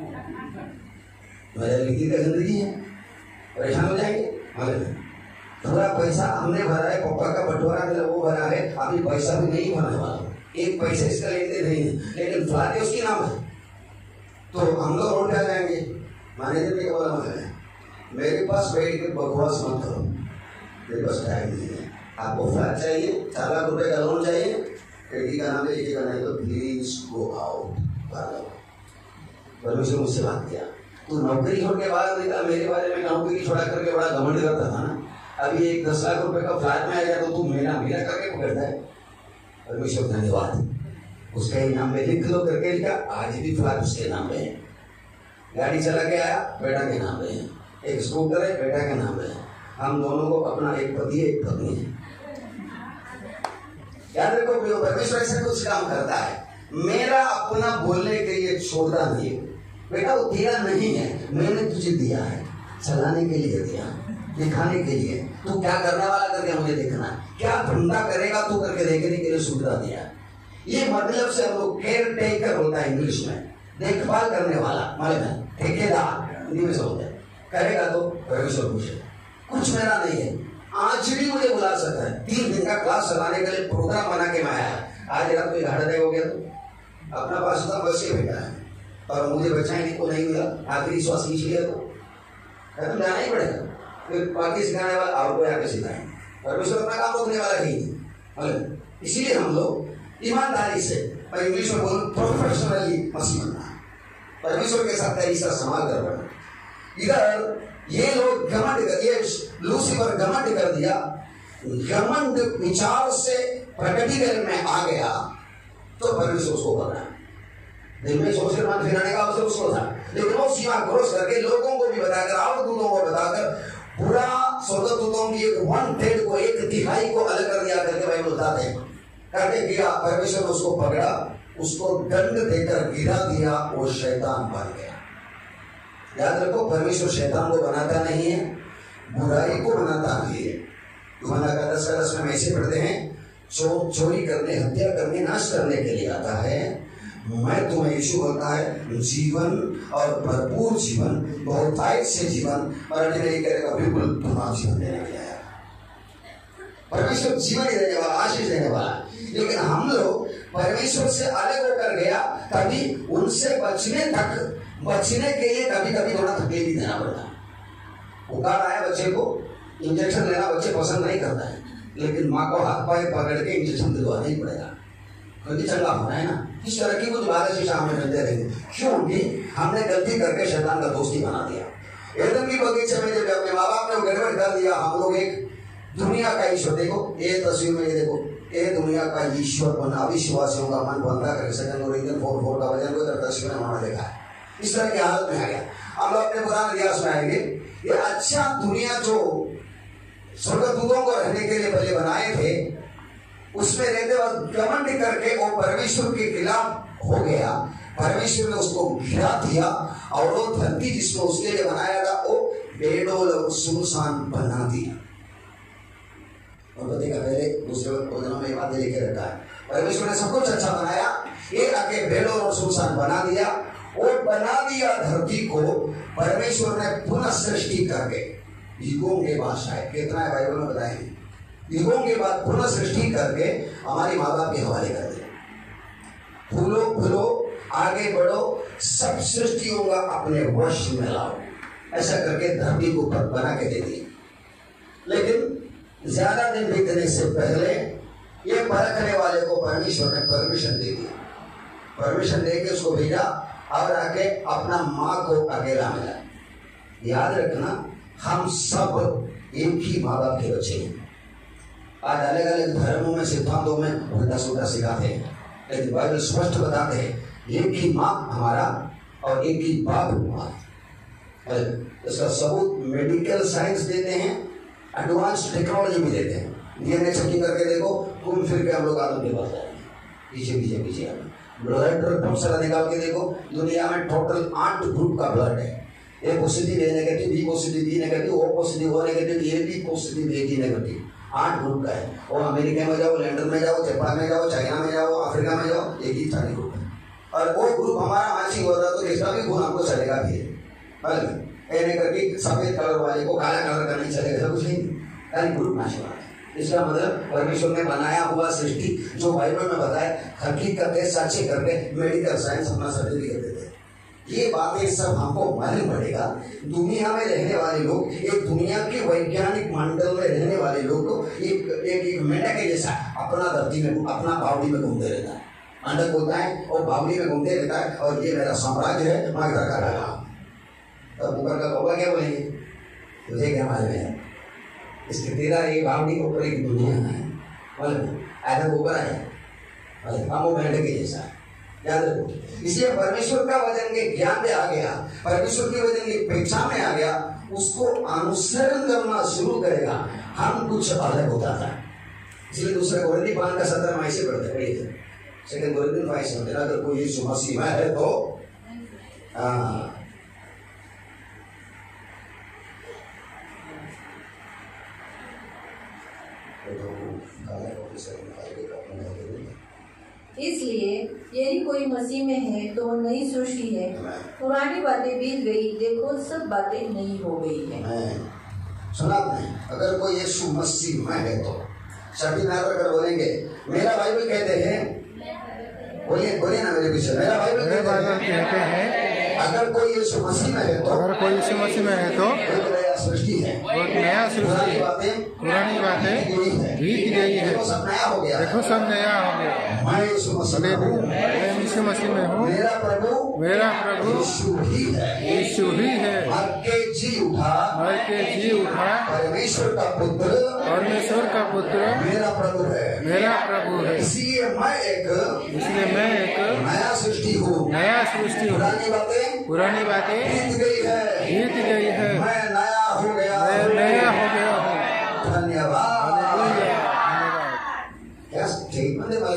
मेरे लड़की का जिंदगी है, परेशान हो जाएंगे। थोड़ा पैसा हमने भरा है, पापा का बंटवारा मिला वो भरा है, अभी पैसा भी नहीं भरने वाला, एक पैसे इसका लेते नहीं है, लेकिन फ्लैट है उसकी नाम है, तो हम लोग रोड पे आ जाएंगे। मैनेजर ने क्या बोला, मुझे मेरे पास बैठ के बकवास मत करो, मेरे पास टाइम नहीं है, आपको फ्लैट चाहिए, चार लाख रुपए का लोन चाहिए, लड़की का नाम लिखिएगा, नहीं तो प्लीज गो आउट। परमेश्वर मुझसे बात किया, तू नौकरी छोड़ के बाद निकला, मेरे बारे में नौकरी छोड़ा करके बड़ा घमंड करता था ना, अभी एक दस लाख रुपए का फ्लैट में आ गया तो तू मेरा मेरा करके पकड़ता है। परमेश्वर धन्यवाद, उसके नाम में लिख लो करके लिखा, आज भी फ्लैट उसके नाम पे है, गाड़ी चला के आया बेटा के नाम पे है, एक स्कूटर है बेटा के नाम पे है, हम दोनों को अपना एक पति एक पत्नी है। याद रखो परमेश्वर ऐसा कुछ काम करता है, मेरा अपना बोलने के लिए छोड़ता नहीं है, बेटा वो तेरा नहीं है, मैंने तुझे दिया है, चलाने के लिए दिया, दिखाने के लिए, तू क्या करने वाला करके मुझे देखना, क्या धंधा करेगा तू करके देखने के लिए सुविधा दिया। ये मतलब से हम लोग केयर टेकर होता है इंग्लिश में, देखभाल करने वाला, मालूम है, ठेकेदार हिंदी में समझ है, करेगा तो परमेश्वर खुश है। कुछ मेरा नहीं है, आज भी मुझे बुला सकता है, तीन दिन का क्लास चलाने के लिए प्रोग्राम बना के मैं आया, आज रात कोई घाटा हो गया तो अपना पास था बस ये बेटा है, और मुझे बचाने को नहीं मिला, आखिरी श्वास खींच लिया तो खत्म जाना ही पड़ेगा, फिर बाकी सिखाने वाला और कोई आगे सिखाएंगे, परमेश्वर अपना काम रोकने वाला ही नहीं। इसीलिए हम लोग ईमानदारी से, मैं इंग्लिश में बोलूं प्रोफेशनली मसीह बनना, परमेश्वर के साथ ऐसा संभाल कर बढ़ना। इधर ये लोग घमंड कर, ये लूसीफर घमंड कर दिया, घमंड विचार से प्रकटीकरण में आ गया तो परमेश्वर उसको बना, दिल में सोच कर मन फिराने का अवसर उसको था, लेकिन वो सीमा क्रॉस करके लोगों को भी बताकर और दूतों को बताकर पूरा स्वर्गदूतों की एक वन थर्ड को, एक तिहाई को अलग कर दिया करके बाइबल बताते हैं। करके गिरा, परमेश्वर ने उसको पकड़ा, उसको दंड देकर गिरा दिया, वो शैतान बन गया। याद रखो, परमेश्वर शैतान को बनाता नहीं है, बुराई को बनाता नहीं है। यूहन्ना का दस का दस में ऐसे पढ़ते हैं, चो चोरी करने, हत्या करने, नाश करने के लिए आता है, मैं तुम्हें, यीशु बोलता है, जीवन और भरपूर जीवन, बहुतायत से जीवन, और नहीं करेगा, बिल्कुल पूर्ण जीवन देने के लिए आया। परमेश्वर जीवन ही देने वाला, आशीष देने वाला। लेकिन हम लोग परमेश्वर से अलग होकर गया, तभी उनसे बचने तक बचने के लिए कभी कभी थोड़ा धक्के भी देना पड़ता है। बुखार आया बच्चे को, इंजेक्शन लेना बच्चे पसंद नहीं करता है, लेकिन माँ को हाथ पाए पकड़ के इंजेक्शन दिलवाना ही पड़ेगा, क्योंकि चंगा होना है ना। इस तरह की कुछ बातें शिक्षा हमें मिलते रहेंगे, क्योंकि हमने गलती करके शैतान का दोस्ती बना दिया। एदम की बगीचे में जब अपने माँ बाप ने गड़बड़ कर दिया, हम लोग एक दुनिया का ईश्वर, देखो ये तस्वीर में, ये देखो, ये दुनिया का ईश्वर बना, अविश्वासियों का मन बनता कर सेकंड ओरिजिनल फोर फोर का वजन को तस्वीर में उन्होंने देखा है। इस तरह की हालत में आ गया। हम लोग अपने पुराने इतिहास में आएंगे, ये अच्छा दुनिया जो स्वर्गदूतों को रहने के लिए पहले बनाए थे, उसमें रहते वक्त घमंड करके वो परमेश्वर के खिलाफ हो गया। परमेश्वर ने उसको गिरा दिया, और वो धरती जिसको उसके लिए बनाया था वो बेडोल और सुनसान बना दिया। और बताएगा पहले दूसरे वचनों में बातें लिखे रखा है, परमेश्वर ने सब कुछ अच्छा बनाया, एक आके बेडोल और सुनसान बना दिया। और बना दिया धरती को परमेश्वर ने पुनः सृष्टि करके, युगों के बाद, शायद कितना है बाइबल में बताएंगे, युगों के बाद पुनः सृष्टि करके हमारी माँ बाप के हवाले कर दिया। फूलो फूलो, आगे बढ़ो, सब सृष्टियों का अपने वश में लाओ, ऐसा करके धरती को बना के दे दी। लेकिन ज्यादा दिन बीतने से पहले ये परखने वाले को परमेश्वर ने परमिशन दे दी, परमिशन दे के उसको भेजा, और आके अपना माँ को अकेला मिला। याद रखना, हम सब एक ही माँ बाप के बच्चे हैं। आज अलग अलग धर्मों में, सिद्धांतों में उल्टा सुल्टा सिखाते हैं, लेकिन बाइबल स्पष्ट बताते हैं एक ही माँ हमारा और एक ही बाप हमारा। इसका सबूत मेडिकल साइंस देते हैं, एडवांस टेक्नोलॉजी भी देते हैं। डीएनए चेकिंग करके देखो, घूम फिर के हम लोग आदम के पास जाएंगे, पीछे पीछे पीछे ब्लड रिपोर्ट सारा निकाल के देखो, दुनिया में टोटल आठ ग्रुप का ब्लड है। A positive, A negative, B positive, B negative, O positive, O negative, A B positive, A B negative, आठ ग्रुप का है। और अमेरिका में जाओ, लंदन में जाओ, जापान में जाओ, चाइना में जाओ, अफ्रीका में जाओ, एक ही सारी ग्रुप है। और वो ग्रुप हमारा मैचिंग होता तो इसका भी गुण आपको चलेगा भी है। ए नेगेटिव सफेद कलर वाले को काला कलर का नहीं चलेगा, ऐसा कुछ नहीं, यानी ग्रुप मैच होना है। इसका मतलब परमेश्वर ने बनाया हुआ सृष्टि जो बाइबल में बताए, हकीकत है, सच्चे करके मेडिकल साइंस अपना सर्टिफिकेट देते हैं। ये बातें सब हमको मालूम पड़ेगा। दुनिया में रहने वाले लोग, एक दुनिया के वैज्ञानिक मंडल में रहने वाले लोग एक एक, एक मेंढक के जैसा अपना धरती में, अपना बावड़ी में घूमते रहता है। अंडक होता है और बावड़ी में घूमते रहता है, और ये मेरा साम्राज्य है, मैं घर का रहा। तब ऊपर का कौवा क्या बोलेंगे, तुझे क्या मालूम है, इसके तेरा ये बावड़ी के ऊपर एक दुनिया है, मतलब आदम ऊपर आया, मतलब हम वो मेंढक के जैसा है। याद रखो, इसलिए परमेश्वर का वचन के ज्ञान में आ गया, परमेश्वर के वचन की पेक्षा में आ गया, उसको अनुसरण करना शुरू करेगा, हम कुछ अलग होता था। इसलिए दूसरे कोरिन्थी पांच का सत्रह में ऐसे पढ़ते पढ़िए, सेकंड कोरिन्थी पांच में, अगर कोई यीशु मसीह में है तो हाँ, इसलिए यदि कोई मसीह में है तो वो नई सृष्टि है, पुरानी बातें बीत गई, देखो सब बातें नई हो गई है। सुना आपने, अगर कोई यीशु मसीह में है तो सभी नागर कर बोलेंगे, मेरा बाइबल कहते हैं, बोलिए बोलिए ना मेरे पीछे, मेरा बाइबल कहते हैं अगर कोई यीशु मसीह में है तो, अगर कोई यीशु मसीह में है तो एक नया सृष्टि है, एक नया सृष्टि है, पुरानी बातें बीत गई है, देखो सब नया हो गया, देखो सब नया हो गया। मैं यीशु मसीह में हूँ, मैं यीशु मसीह में हूँ, मेरा प्रभु मेरा प्रभु यीशु ही है, यीशु ही है, मर के जी उठा, मर के जी उठा, परमेश्वर का पुत्र, परमेश्वर का पुत्र मेरा प्रभु है, मेरा प्रभु है। इसलिए मैं एक इसलिए मैं एक नया सृष्टि हूँ, नया सृष्टि हूँ, पुरानी बातें पुरानी बातें बीत गई है, बीत गई है, मैं नया हो गया, मैं नया हो गया हूँ। धन्यवाद। हालेलुया, क्या स्टेटमेंट है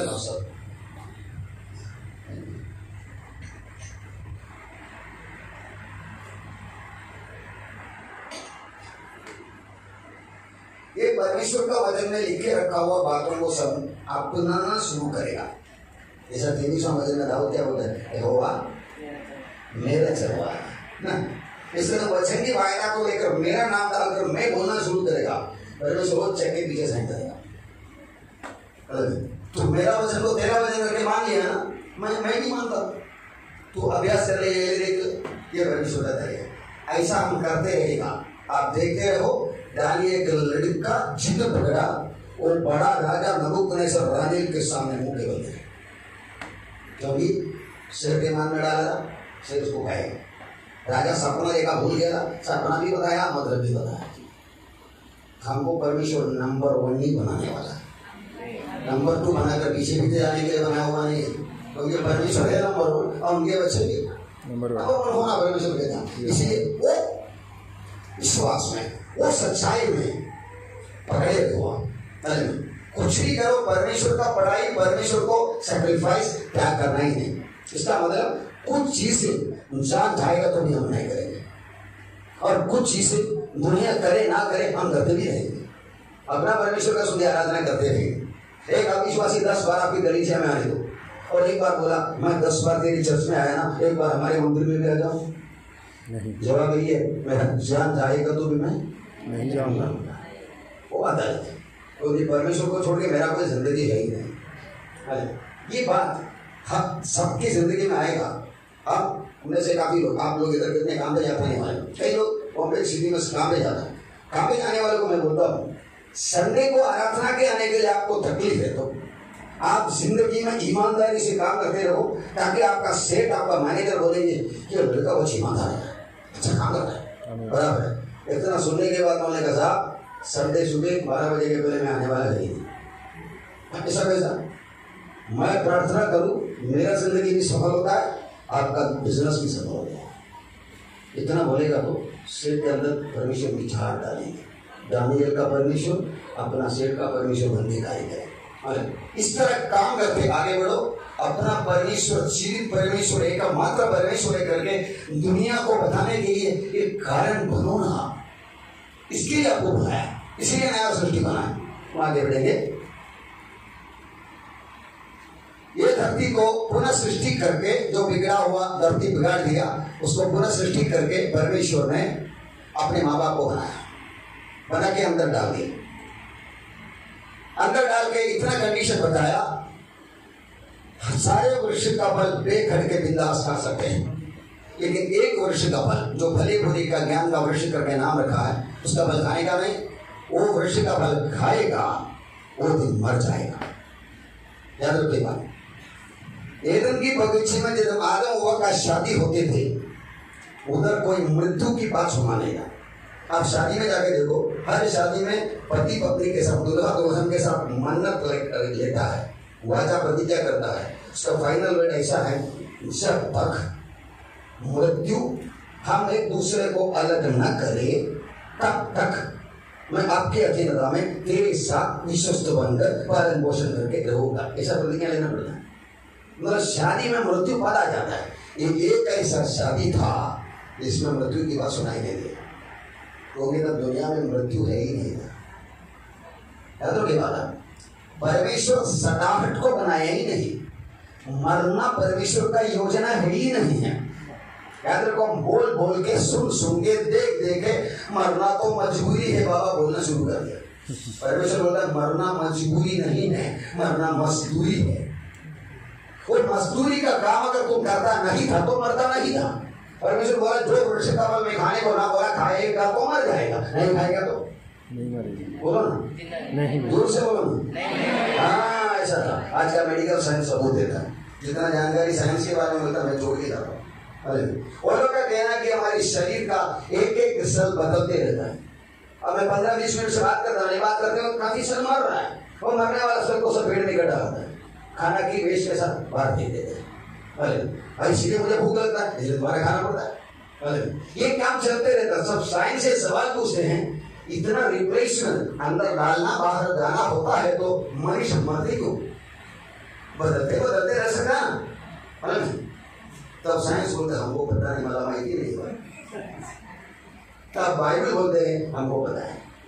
ये परमेश्वर का वचन में लिखे रखा हुआ बातों को सब अपनाना शुरू करेगा। जैसा तेईसवां वचन में दाऊद क्या बोलता है, यहोवा मेरा चरवाहा ना, इसलिए तो वचन की वायदा को लेकर मेरा नाम डालकर मैं बोलना शुरू करेगा, परमेश्वर रोज चेक के पीछे साइन करेगा। तो मेरा वचन को तेरा वचन करके मान लिया ना, मैं मैं नहीं मानता, तू अभ्यास कर ले, ये देख ये परमेश्वर का तरीका, ऐसा हम करते रहेगा। आप देखते रहो, दानियेल का लड़का जिद पकड़ा, वो बड़ा राजा नबूकदनेस्सर रानी के सामने मुंह के बल, क्योंकि सिर के मान में डाला था, सिर उसको खाएगा। राजा सपना देखा भूल गया, सपना भी बताया, मतलब भी बताया। हमको परमेश्वर नंबर वन ही बनाने वाला, नंबर टू बनाकर पीछे पीछे जाने के लिए बनाया हुआ नहीं, क्योंकि तो परमेश्वर है नंबर वन और उनके बच्चे भी नंबर वन होना परमेश्वर के नाम। इसलिए वो विश्वास में, वो सच्चाई में पकड़े हुआ, कुछ भी करो परमेश्वर का पढ़ाई, परमेश्वर को सैक्रिफाइस क्या करना ही नहीं। इसका मतलब कुछ चीजें जान जाएगा तो भी हम नहीं करेंगे, और कुछ चीजें दुनिया करे ना करे हम करते भी रहेंगे, अपना परमेश्वर का शुद्ध आराधना करते रहेंगे। एक अविश्वासी दस बार आपकी गली से में आने दो, और एक बार बोला मैं दस बार तेरी चर्च में आया ना, एक बार हमारे मंदिर में भी आ जाऊं, जवाब यही है, मैं जान जाएगा तो भी मैं नहीं जाऊंगा। वो आता है, क्योंकि परमेश्वर को छोड़ के मेरा कोई जिंदगी है ही नहीं। ये बात हाँ सबकी जिंदगी में आएगा। अब उनमें से काफी लोग, आप लोग इधर कितने काम पे जाते हैं, हमारे कई लोग बॉम्बे सिटी में काम पे जाते हैं। काम पे जाने वालों को मैं बोलता हूँ, संडे को आराधना के आने के लिए आपको तकलीफ है तो आप जिंदगी में ईमानदारी से काम करते रहो, ताकि आपका सेठ, आपका मैनेजर बोलेंगे कि लड़का बहुत ईमानदार है, अच्छा काम करता है, बराबर है। इतना सुनने के बाद उन्होंने कहा साहब संडे सुबह बारह बजे के पहले मैं आने वाला नहीं, ऐसा कैसा? मैं प्रार्थना करूं मेरा जिंदगी भी सफल होता है, आपका बिजनेस भी सफल होता है। इतना बोलेगा तो सेठ के अंदर परमेश्वर की झाड़ डालेंगे। दानियेल का परमेश्वर अपना सेठ का परमेश्वर बनने कार्य करे, और इस तरह काम करके आगे बढ़ो। अपना परमेश्वर, जीवित परमेश्वर, एक मात्र परमेश्वर है करके दुनिया को बताने के लिए एक कारण बनो ना, इसके लिए आपको बनाया, इसीलिए नया सृष्टि बनाया। आगे बढ़ेंगे। ये धरती को पुनः सृष्टि करके, जो बिगड़ा हुआ धरती बिगाड़ दिया उसको पुनः सृष्टि करके परमेश्वर ने अपने माँ बाप को बनाया, बना के अंदर डाल दिया। अंदर डाल के इतना कंडीशन बताया, सारे वृक्ष का फल बेखड़ के बिंदास खा सकते हैं, लेकिन एक वृक्ष का फल जो भली बुरी का ज्ञान का वृक्ष करके नाम रखा है, उसका फल खाने का नहीं। वो वृक्ष का फल खाएगा वो दिन मर जाएगा। याद रखिए बात। एदन की बगीचे में जब आदम हुआ का शादी होते थे, उधर कोई मृत्यु की बात सुना नहीं। आप शादी में जाके देखो, हर शादी में पति पत्नी के साथ, दुल्हा दुल्हन के साथ मन्नत लेता है, वाचा प्रतिज्ञा करता है। उसका फाइनल वर्ड ऐसा है, जब तक मृत्यु हम एक दूसरे को अलग न करे तब तक मैं आपके अधीनता में तेरे साथ विश्वस्त बनकर पालन पोषण करके रहूंगा। ऐसा प्रतिज्ञा लेना पड़ता है। मतलब शादी में मृत्यु पाला जाता है। ये एक ऐसा शादी था जिसमें मृत्यु की बात सुनाई नहीं दी, क्योंकि तब दुनिया में मृत्यु है ही नहीं था। याद रखिए बात, परमेश्वर सदाहट को बनाया ही नहीं, मरना परमेश्वर का योजना है ही नहीं है। याद रखो, हम बोल बोल के, सुन सुन के, देख देख के मरना तो मजबूरी है बाबा बोलना शुरू कर दिया। परमेश्वर बोलता है मरना मजबूरी नहीं है, मरना मजदूरी है। वो मजदूरी का काम अगर तुम करता नहीं था तो मरता नहीं था। परमेश्वर बोला जो वृक्ष का फल मैं खाने को ना बोला, खाएगा तो मर जाएगा, नहीं खाएगा तो नहीं मरेगा। बोलो ना, नहीं, दूर से बोलो ना। हाँ ऐसा था। आज का मेडिकल साइंस सबूत देता है, जितना जानकारी साइंस के बारे में मिलता मैं जोड़ के जाता हूँ। वो लोग का कहना कि हमारे शरीर का एक एक सेल बदलते रहता है। अब मैं पंद्रह बीस मिनट से बात करता हूँ, बात करते हो काफी सेल मर रहा है, वो मरने वाला सेल को सब पेड़ में इकट्ठा होता है, खाना की वेस्ट के साथ बाहर दे देते हैं। इसीलिए मुझे भूख लगता है, इसलिए तुम्हारा खाना पड़ता है। ये काम चलते रहता है। सब साइंस से सवाल पूछते हैं, इतना रिप्लेसमेंट अंदर डालना बाहर जाना होता है तो मनुष्य मरते क्यों? बदलते बदलते रह सका। तब साइंस बोलते हमको पता नहीं, मला माहिती नहीं हुआ। तब बाइबल बोलते हैं हमको पता है।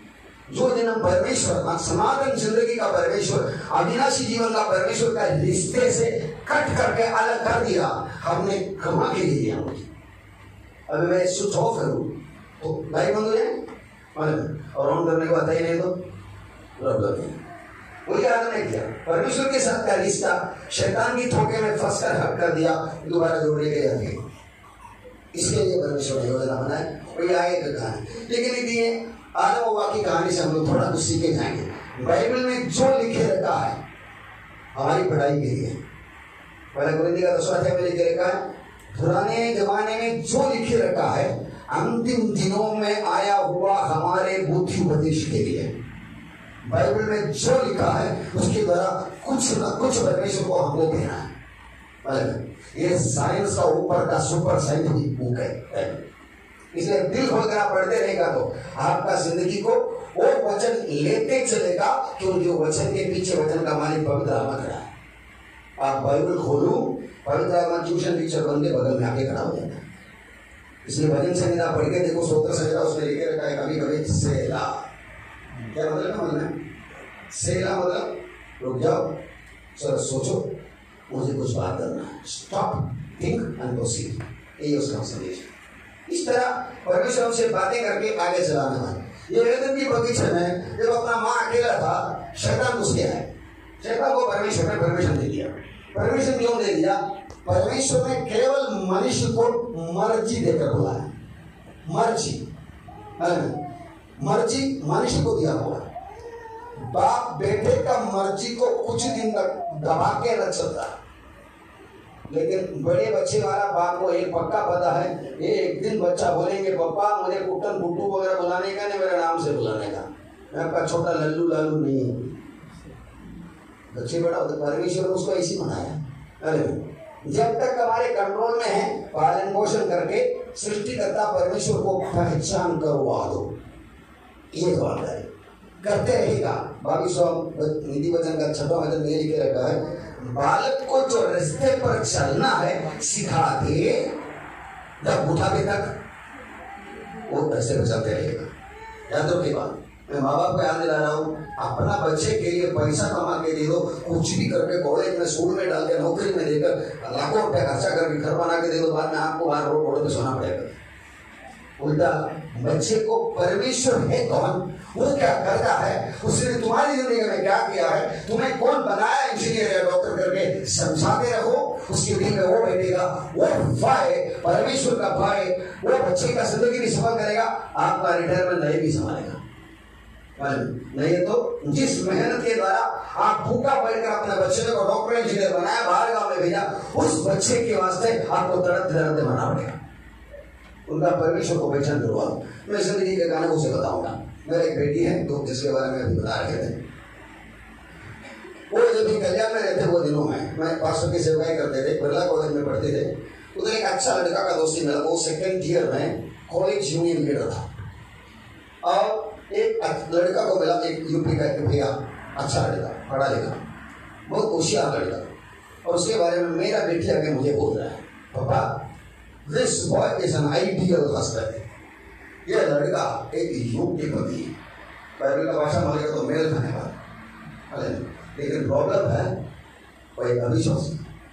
जो दिन हम परमेश्वर, सनातन जिंदगी का परमेश्वर, अविनाशी जीवन का परमेश्वर का रिश्ते से कट करके अलग कर दिया, हमने कमा के लिए दिया मुझे। अभी मैं स्विच ऑफ करूं तो लाइट बंद हो जाए और ऑन करने को आता ही नहीं तो प्रॉब्लम है। वो क्या आदम ने किया, परमेश्वर के साथ का रिश्ता शैतान की धोखे में फंस कर हट कर दिया, दोबारा जोड़ने के लिए। इसके लिए परमेश्वर ने योजना बनाई, वही आगे का कहानी। लेकिन ये आदम हव्वा की कहानी से हम लोग थोड़ा कुछ सीखे जाएंगे। बाइबल में जो लिखे रखा है हमारी पढ़ाई के लिए, पहले कुरिन्थियों का दसवां अध्याय में लिखे रखा है, पुराने जमाने में जो लिखे रखा है अंतिम दिनों में आया हुआ हमारे बुद्धि उपदेश के लिए। बाइबल में जो लिखा है उसके द्वारा कुछ ना कुछ परमेश्वर को हमको देना है। ये साइंस का ऊपर का सुपर साइंटिफिक बुक है, इसलिए दिल खोलकर आप पढ़ते रहेगा तो आपका जिंदगी को वो वचन लेते चलेगा, क्योंकि वो वचन के पीछे वचन का मालिक पवित्र आत्मा खड़ा है। आप बाइबल खोलो, पवित्र आत्मा ट्यूशन टीचर बन के बगल में आके खड़ा हो जाता है। इसलिए भजन संहिता पढ़ के देखो, स्तोत्र संहिता उसमें लिखे रखा है कभी कभी सेला। क्या मतलब है? मतलब सेला मतलब रुक जाओ, सर सोचो, मुझे कुछ बात करना है, स्टॉप, थिंक एंड प्रोसीड। यही उसका संदेश है। इस तरह परमेश्वर से बातें करके आगे चलाना है। ये एदन की बगीचे में जब अपना माँ अकेला था, शैतान घुस गया है। शैतान को परमेश्वर ने परमिशन दे दिया। परमिशन क्यों दे दिया? परमेश्वर ने केवल मनुष्य को मर्जी देकर बोला है। मर्जी मर्जी मनुष्य को दिया हुआ। बाप बेटे का मर्जी को कुछ दिन तक दबा के रख सकता, लेकिन बड़े बच्चे वाला बाप को एक पक्का पता है, ये एक दिन बच्चा बोलेंगे पापा मुझे कुटन बुट्टू वगैरह बुलाने का नहीं, मेरे नाम से बुलाने का, मैं आपका छोटा लल्लू लालू नहीं हूँ। बच्चे बड़ा होता, परमेश्वर ने उसको ऐसी बनाया। अरे जब तक हमारे कंट्रोल में है, पालन पोषण करके सृष्टिकर्ता परमेश्वर को पहचान करवा दो, ये जवाबदारी करते रहेगा। बाईसवां नीति वचन का छठवां वचन ये लिखे रखा है, बालक को जो रास्ते पर चलना है सिखा दे, जब बुढ़ापे तक वो रास्ते पर चलते रहेगा। याद रखिए बात, मैं माँ बाप को याद दिला रहा हूँ, अपना बच्चे के लिए पैसा कमा के दे दो, कुछ भी करके कॉलेज में स्कूल में डाल के नौकरी में देकर लाखों रुपया खर्चा करके घर बना के दे दो, बाद में आपको बाहर रोड रोड पे सोना पड़ेगा। उल्टा बच्चे को परमेश्वर है कौन, वो क्या करता है, उसने तुम्हारी जिंदगी में क्या किया है, तुम्हें कौन बनाया इंजीनियर या डॉक्टर करके समझाते रहो, उसके दिल में वो बैठेगा। वो भाई परमेश्वर का भाई वो बच्चे का जिंदगी भी सफल करेगा, आपका रिटायरमेंट नहीं भी संभालेगा। नहीं तो जिस मेहनत के द्वारा आप भूखा बैठकर अपने बच्चे को डॉक्टर इंजीनियर बनाया, बाहर गांव में भेजा, उस बच्चे के वास्ते आपको तड़पते तड़पते मरना पड़ेगा। उनका परमेश्वर को पहचान करवा दो। मैं जिंदगी के गाने उसे बताऊंगा। मेरी एक बेटी है तो जिसके बारे में अभी बता रहे थे, वो जब भी कल्याण में रहते वो दिनों में मैं पास्टर की सेवाएं करते थे, बिरला कॉलेज में पढ़ते थे, उधर एक अच्छा लड़का का दोस्ती मिला। वो सेकेंड ईयर में कॉलेज यूनियन लीडर था और एक लड़का को मिला, एक यूपी का भैया, अच्छा लड़का, पढ़ा लिखा, बहुत होशियार लड़का, और उसके बारे में मेरा बेटी आगे मुझे बोल रहा है, papa this boy is an ideal husband. यह लड़का एक योग्य पति है। बाइबल का भाषा मानेगा तो मेल खाने वाला, लेकिन प्रॉब्लम है वही अविश्वास।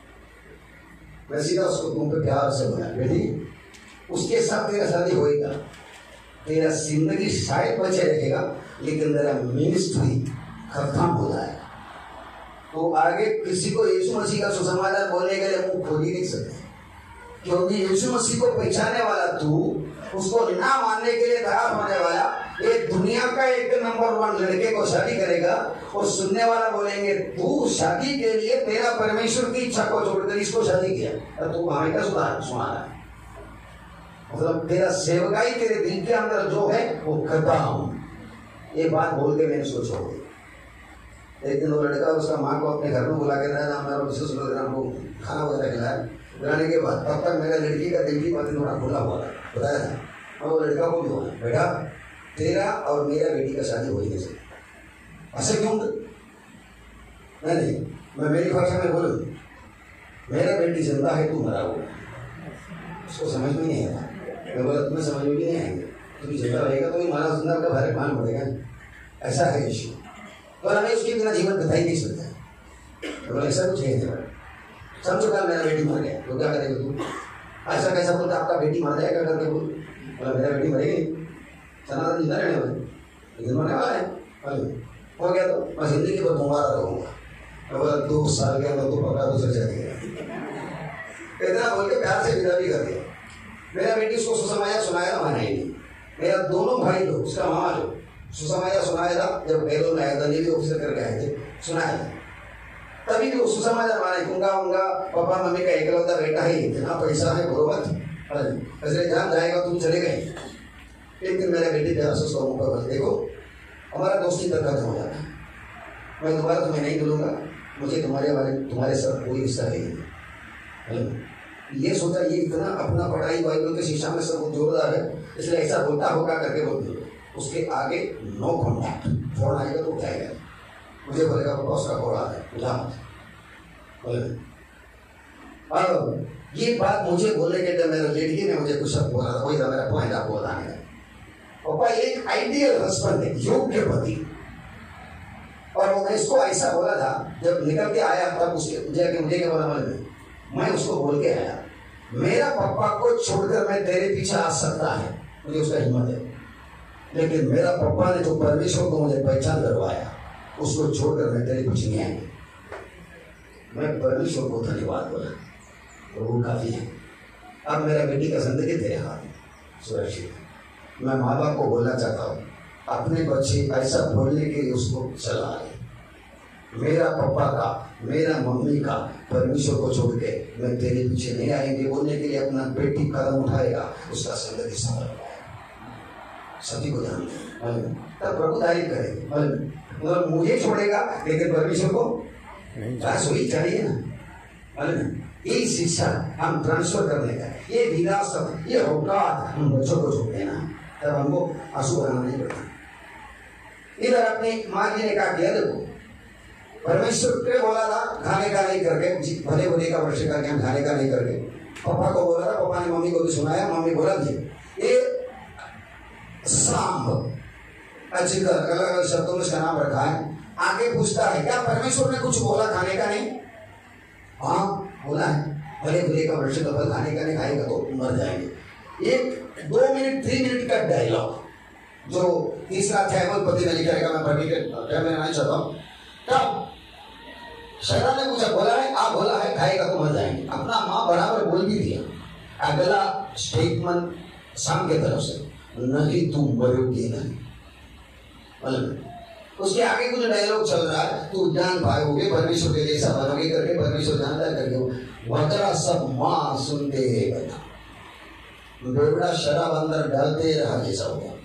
मैं सीधा उसको मुंह पे प्यार से बोला, बेटी उसके साथ तेरा शादी होएगा, तेरा जिंदगी शायद बचे रहेगा, लेकिन तेरा मिनिस्ट्री खत्म हो जाएगा। तो आगे किसी को यीशु मसीह का सुसमाचार बोलने के लिए मुंह खोल ही नहीं सकते, क्योंकि यीशु मसीह को पहचानने वाला तू, उसको ना मानने के लिए तैयार होने वाला, एक दुनिया का एक नंबर वन लड़के को शादी करेगा और सुनने वाला बोलेंगे तू शादी के लिए तेरा परमेश्वर की इच्छा को छोड़कर इसको शादी किया, और तू हमें क्या सुधार सुना रहा है। मतलब तेरा सेवकाई तेरे दिल के अंदर जो है वो करता हूं। ये बात बोल के मैंने उसको छोड़ दी। एक दिन वो लड़का उसका माँ को अपने घर में बुला के लाया, मेरा विशेष को खाना वगैरह खिलाया। खिलाने के बाद तब तक मेरा लड़की का दिल की बातें थोड़ा खुला हुआ था, बताया था। और वो लड़का को भी बोला, बेटा तेरा और मेरा बेटी का शादी हो ही नहीं सकता। ऐसे क्यों? नहीं नहीं मैं मेरी भाषा में बोलूँ, मेरा बेटी जिंदा है, तू मरा हुआ। उसको समझ में नहीं आया। मैं बोला तुम्हें समझ में भी नहीं आएंगे, तुम जिंदा रहेगा तो मारा जिंदा का भारे मान पड़ेगा। ऐसा है यीशु, और हमें उसके बिना जीवन बिता ही नहीं सकते। तो ऐसा कुछ है समझो का मेरा बेटी मर गया तो क्या करेगा तू? ऐसा कैसा बोलता आपका बेटी मर जाएगा करके बोल, बोला मेरा बेटी मरेगी, सनातन जिंदा रहने वाले लेकिन मरने वाला है, हो गया तो मैं जिंदगी पर तुम्हारा रहूंगा। बोला दो साल गया तो पकड़ा दूसरे चल गया, इतना बोल के प्यार से विदा भी कर दिया। मेरा बेटी उसको सुसमाया सुनाया माना ही नहीं। मेरा दोनों भाई लोग, उसका मामा जो सुसमाया सुनाया था जब बेलों में आया था, नेवी ऑफिसर करके आए थे, सुनाया था तभी भी वो सुसमाचार माने। उनका उनका पापा मम्मी का एकलौता बेटा ही, इतना पैसा है बोलो मत, ऐसे जान जाएगा तुम चले गए। एक दिन मेरे बेटे प्यार से उसका मुंह पर देखो हमारा दोस्ती तक खत्म हो जाता है, मैं दोबारा तुम्हें नहीं मिलूंगा, मुझे तुम्हारे बारे तुम्हारे साथ कोई हिस्सा नहीं। ये सोचा ये इतना अपना पढ़ाई बाइबल के शिक्षा में सब जोरदार है इसलिए ऐसा बोलता होगा करके बोल दो। उसके आगे नो कॉन्टैक्ट, फोन आएगा तो उठाएगा, मुझे बोलेगा पापा उसका कॉल आ है उठा मत। अब ये बात मुझे बोलने के टाइम मेरे लड़की ने मुझे कुछ बोला था, वही था मेरा पॉइंट आपको बताने का। पापा एक आइडियल हस्बैंड है, योग्य पति, और वो मैं इसको ऐसा बोला था जब निकल के आया तब उसके मुझे मुझे क्या बोला में मैं उसको बोल के आया मेरा पापा को छोड़कर मैं तेरे पीछे आ सकता है, मुझे उसका हिम्मत है, लेकिन मेरा पापा ने जो परमेश्वर को मुझे पहचान करवाया उसको छोड़कर मैं तेरे पीछे नहीं आएंगे। मैं परमेश्वर को धन्यवाद बोला तो वो काफी है। अब मेरा बेटी का जिंदगी तेरे हाथ में सुरक्षित है। मैं माँ बाप को बोलना चाहता हूँ अपने बच्चे ऐसा बोलने के लिए उसको चला रहे, मेरा पापा का मेरा मम्मी का परमेश्वर को छोड़ के मैं तेरे पीछे नहीं आएंगे बोलने के लिए अपना बेटी कदम उठाएगा, उसका जिंदगी सफल हो जाएगा। सभी को ध्यान दें तब प्रभु तारीफ करेंगे। मतलब मुझे छोड़ेगा लेकिन परमेश्वर को बस वही चाहिए ना। ये शिक्षा हम ट्रांसफर करने का, ये विरासत, ये औकात हम बच्चों को छोड़ देना, तब हमको आंसू बनाना नहीं पड़ता। इधर अपनी माँ जी ने कहा किया देखो परमेश्वर के बोला था खाने का नहीं करके, भले भले का वर्ष करके हम खाने का नहीं करके, पापा को बोला था, पापा ने मम्मी को भी सुनाया, मम्मी बोला थी ये सांब अच्छी अलग अलग शब्दों में उसका नाम रखा है। आगे पूछता है क्या परमेश्वर ने कुछ बोला खाने का नहीं? हाँ बोला है, भले भले का वर्ष का फल खाने का नहीं खाएगा तो मर जाएंगे। एक दो मिनट तीन मिनट का डायलॉग जो तीसरा थैमल पति ने लिखा है, मैं पढ़ने के टाइम में नहीं चाहता हूँ। तब शैतान ने पूछा बोला है आप बोला है खाएगा तो मर जाएंगे, अपना माँ बराबर बोल भी दिया। अगला स्टेटमेंट शाम के तरफ से नहीं तुम मरोगे नहीं, उसके आगे कुछ डायलॉग चल रहा है तू जान पाओगे परमेश्वर के जैसा बनोगे करके, परमेश्वर जानता है करके वगैरह सब माँ सुनते बैठा, बेवड़ा शराब अंदर डालते रहा जैसा हो गया।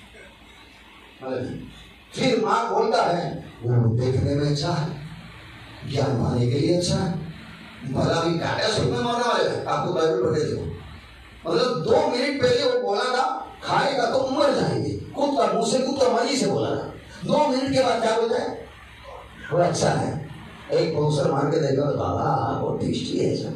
फिर माँ बोलता है वो देखने में अच्छा है, ज्ञान पाने के लिए अच्छा है, भला भी काटा सुनने मारने वाले आपको बाइबल पढ़े थे। मतलब दो मिनट पहले वो बोला था खाएगा तो मर जाएंगे, कुत्ता मुंह से कुत्ता मरी से बोला था, दो मिनट के बाद क्या बोलता है वो अच्छा है। एक पोस्टर मार के देखा तो बाबा बहुत टेस्टी है ऐसा,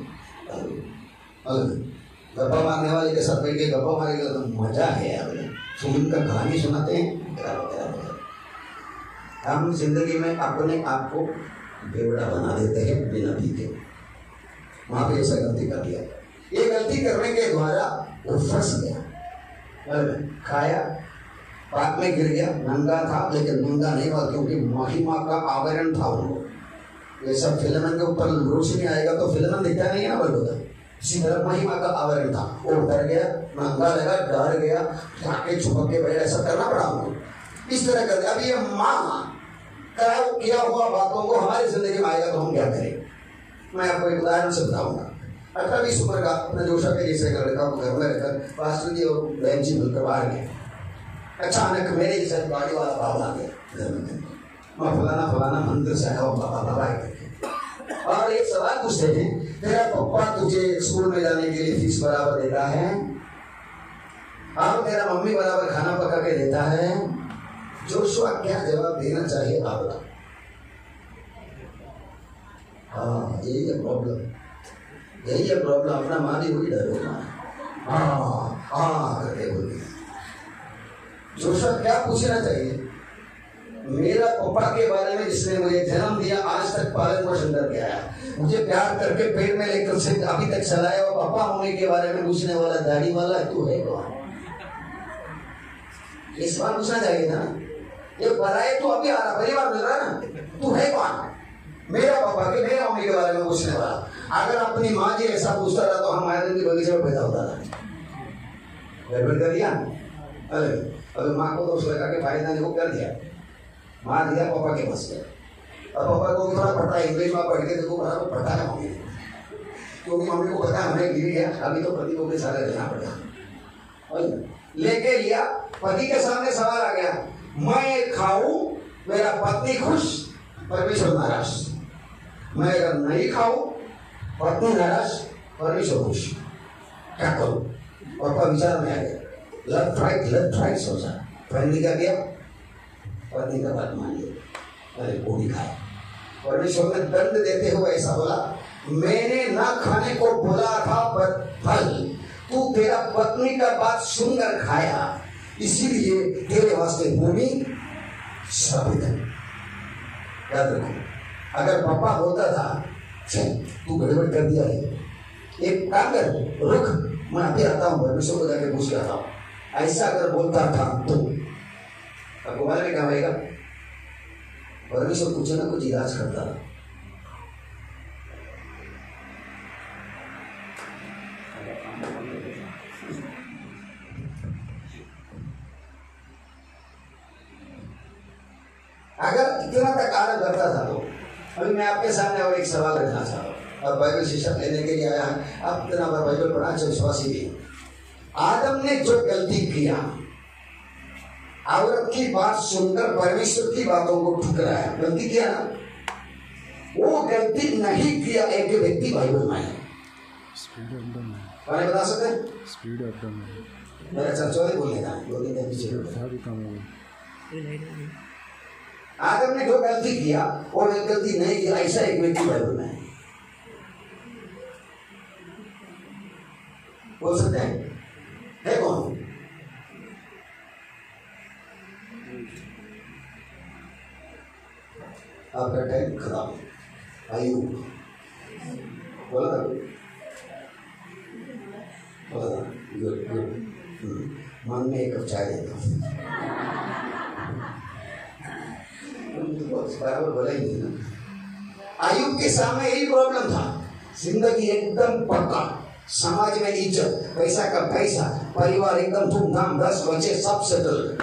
गप्पा मारने वाले के साथ बैठ के गप्पा मारेगा तो मजा है यार। फिल्म का कहानी सुनाते हैं, हम जिंदगी में अपने आप को बेवड़ा बना देते हैं बिना पीते। वहां पे ऐसा गलती कर दिया, ये गलती करने के द्वारा वो फंस गया, खाया पाप में गिर गया, नंगा था लेकिन नंगा नहीं हुआ क्योंकि महिमा का आवरण था उनको। ये सब फिल्म के ऊपर रोशनी आएगा तो फिल्म दिखता नहीं है ना बल्कि इसी तरह महिमा का आवरण था, वो डर गया, नंगा लगा, डर गया, जाके छुपक के बैठ, ऐसा करना पड़ा हमको। इस तरह कर दिया। अब ये माँ का किया हुआ बातों को हमारी जिंदगी में आएगा तो हम क्या करें? मैं आपको एक उदाहरण से बताऊंगा। अठारह बीस उम्र का अपने जोशा के जैसे लड़का को घर में रहकर पास्टर जी और बहन जी मिलकर बाहर गए। अचानक मेरे जैसा गाड़ी वाला बाबा आ गया घर में, मैं फलाना फलाना मंदिर से आया हूँ बाबा बाबा करके, और एक सवाल पूछते हैं तेरा पप्पा तुझे स्कूल में जाने के लिए फीस बराबर देता है और तेरा मम्मी बराबर खाना पका के देता है? जोशुआ क्या जवाब देना चाहिए आप बताओ? हाँ यही है प्रॉब्लम, यही है प्रॉब्लम। अपना माँ भी वही डर होगा, हाँ हाँ करके बोलिए। जोशुआ क्या पूछना चाहिए? पापा के बारे में जिसने मुझे जन्म दिया, आज तक पालन पोषण करके आया, मुझे प्यार करके पेट में लेकर से अभी तक चलाया, और पापा होने के बारे में पूछने वाला दाढ़ी वाला तू है कौन? इस बार पूछना चाहिए था ना। ये पराये तो अभी आ रहा, पहली बार मिल रहा ना, तू है कौन? मेरा पापा के मेरा मम्मी के बारे में पूछने वाला। अगर अपनी माँ जी ऐसा पूछता रहा तो हम आयरन की बगीचे में पैदा होता था। गड़बड़ कर दिया। अरे अगर माँ को दोष लगा के फायदा नहीं, वो कर दिया, मार दिया, पापा के बस गया। और पापा को थोड़ा पढ़ता है, इंग्लिश में पढ़ के देखो बराबर पढ़ता है मम्मी, क्योंकि मम्मी को पता है हमें गिर गया, अभी तो पति को भी सारे रहना पड़ेगा। लेके लिया, पति के सामने सवाल आ गया, मैं खाऊं मेरा पत्नी खुश, परमेश्वर नाराज, मैं अगर नहीं खाऊं पत्नी नाराज, परमेश्वर खुश, क्या करूं? पापा विचार में आ गया, लेफ्ट राइट लेफ्ट राइट सोचा, पत्नी का किया, पत्नी का बात मान लिया, अरे पूरी खाया। परमेश्वर ने दंड देते हुए ऐसा बोला, मैंने ना खाने को बोला था पर फल तू तेरा पत्नी का बात सुनकर खाया, इसीलिए तेरे वास्ते भूमि श्रापित है। याद रखो, अगर पापा बोलता था चल तू गड़बड़ कर दिया है, एक काम कर, रुक मैं अभी आता हूँ, परमेश्वर को जाके पूछ के आता हूँ, ऐसा अगर बोलता था तो आपको मालूम है क्या होगा? परमेश्वर कुछ ना कुछ इलाज करता था। अगर इतना तक आनंद करता था तो अभी मैं आपके सामने और एक सवाल रखना चाह रहा हूँ, और बाइबल शिक्षा लेने के लिए आया है। आप इतना बार बाइबल पढ़ा, अच्छा विश्वासी भी। आदम ने जो गलती किया, औरत की बात सुनकर परमेश्वर की बातों को ठुकराया, गलती किया ना, वो गलती नहीं किया एक व्यक्ति बाइबल में है। कौन बता सकते हैं? स्पीड ऑफ द मेरा चर्चा ही बोलने का दो दिन के पीछे। आदम ने जो गलती किया और एक गलती नहीं किया, ऐसा एक व्यक्ति बाइबल में है। बोल सकते हैं? है कौन? आपका टाइम खराब। अय्यूब बोला था, बोला था, गुड गुड। मन में एक कप चाय देता हूँ, बराबर बोला ही नहीं ना। अय्यूब के सामने यही प्रॉब्लम था, जिंदगी एकदम पक्का, समाज में इज्जत, पैसा का पैसा, परिवार एकदम धूमधाम, दस बच्चे सब सेटल।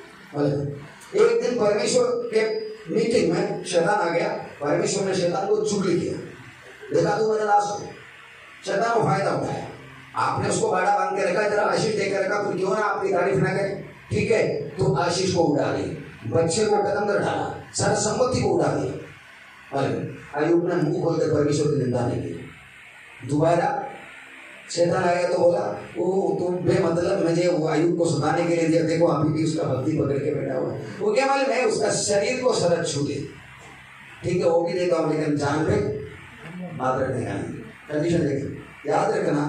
एक दिन परमेश्वर के मीटिंग में शैतान आ गया, परमेश्वर ने शैतान को चुगली किया, देखा तू मेरा दास हो। शैतान को फायदा उठाया, आपने उसको बाड़ा बांध के रखा, जरा आशीष देकर रखा, तो क्यों ना आपकी तारीफ ना करे, ठीक है, तो आशीष को उड़ा दी, बच्चे को कदम कर डाला, सारा संपत्ति को उड़ा दिया। अय्यूब ने मुंह खोलकर परमेश्वर की निंदा नहीं की। दोबारा शैतान आया तो बोला, वो तुम बेमतलब मुझे वो अय्यूब को सुनाने के लिए दिया, देखो अभी भी उसका भक्ति पकड़ के बैठा हुआ है। वो क्या मालूम है, उसका शरीर को सरद छू दे, ठीक है वो भी देता हूँ, लेकिन जान पे बात रखने का नहीं। कंडीशन देखिए, याद रखना,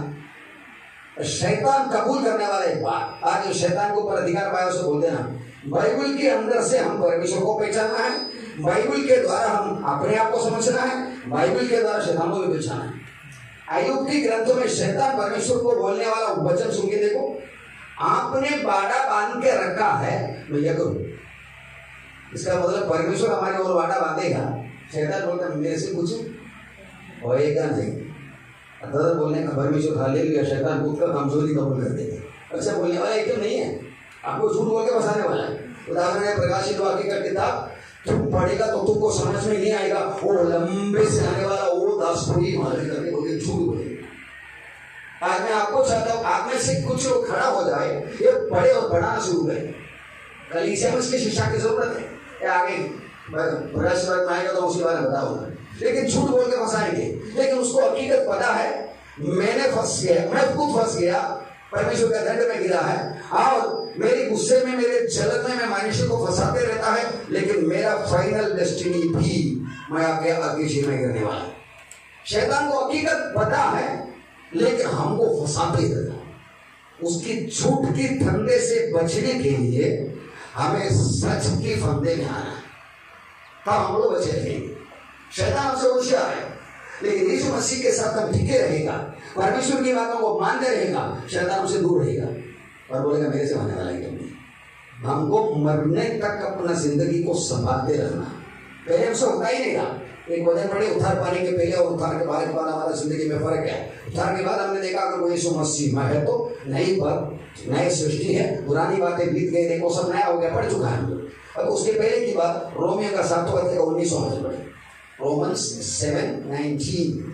शैतान कबूल करने वाला एक बात, आज जो शैतान को ऊपर अधिकार पाया उसे बोलते ना, बाइबल के अंदर से हम परमेश्वर को पहचानना है, बाइबल के द्वारा हम अपने आप को समझना है, बाइबल के द्वारा शैतान को भी पहचाना है। अय्यूब की ग्रंथों में शैतान परमेश्वर को बोलने वाला वचन सुन के देखो, आपने बाड़ा बांध के रखा है, मैं ये करूं, इसका मतलब परमेश्वर हमारे और बाड़ा बांधेगा। शैतान बोलता है मेरे से पूछो, होएगा नहीं। अदर बोलने का परमेश्वर खा ले लिया, शैतान खुद का कमजोरी कबूल कर देगा। अच्छा बोलने वाला एकदम नहीं है, आपको झूठ बोल के फंसाने वाला है। उदाहरण है प्रकाशित वाक्य का किताब, तुम पढ़ेगा तो तुमको समझ में नहीं आएगा, वो लंबे से आने वाला वो दासपुरी मालूम करके बोले झूठ बोले। आज मैं आपको चाहता हूँ आप में से कुछ लोग खड़ा हो जाए, ये पढ़े और पढ़ाना शुरू करें। कलीसिया में इसकी शिक्षा की जरूरत है, आगे प्रकाशित में आएगा तो उसके बारे में बताऊंगा, लेकिन झूठ बोल के फंसाएंगे। लेकिन उसको हकीकत पता है, मैंने फंस गया, मैं खुद फंस गया, परमेश्वर का दंड में गिरा है, और मेरे गुस्से में, मेरे जलन में मैं मनुष्य को फंसाते रहता है, लेकिन मेरा फाइनल डेस्टिनी भी मैं आगे आगे में गिरने वाला। शैतान को हकीकत पता है, लेकिन हमको फंसाते रहता। उसकी झूठ की फंदे से बचने के लिए हमें सच की फंदे में आना है। तब हम लोग बचे रहेंगे। शैतान हमसे होशियार है, लेकिन यीशु मसीह के साथ हम टिके रहेगा, परमेश्वर की बातों को मानते रहेगा, शैतान हमसे दूर रहेगा और बोलेगा मेरे से होने वाला ही नहीं। हमको मरने तक अपना जिंदगी को संभालते रहना, पहले हमसे होता ही नहीं था। एक वजह पड़े उद्धार पाने के पहले और उद्धार के बाद हमारा जिंदगी में फर्क है। उद्धार के बाद हमने देखा अगर कोई यीशु मसीह में है तो नई पर नई सृष्टि है, पुरानी बातें बीत गई, देखो सब नया हो गया, पढ़ चुका है। अब उसके पहले की बात रोमियो का सातवां अध्याय उन्नीस सौ में पढ़े, रोमन्स सेवन नाइनटीन।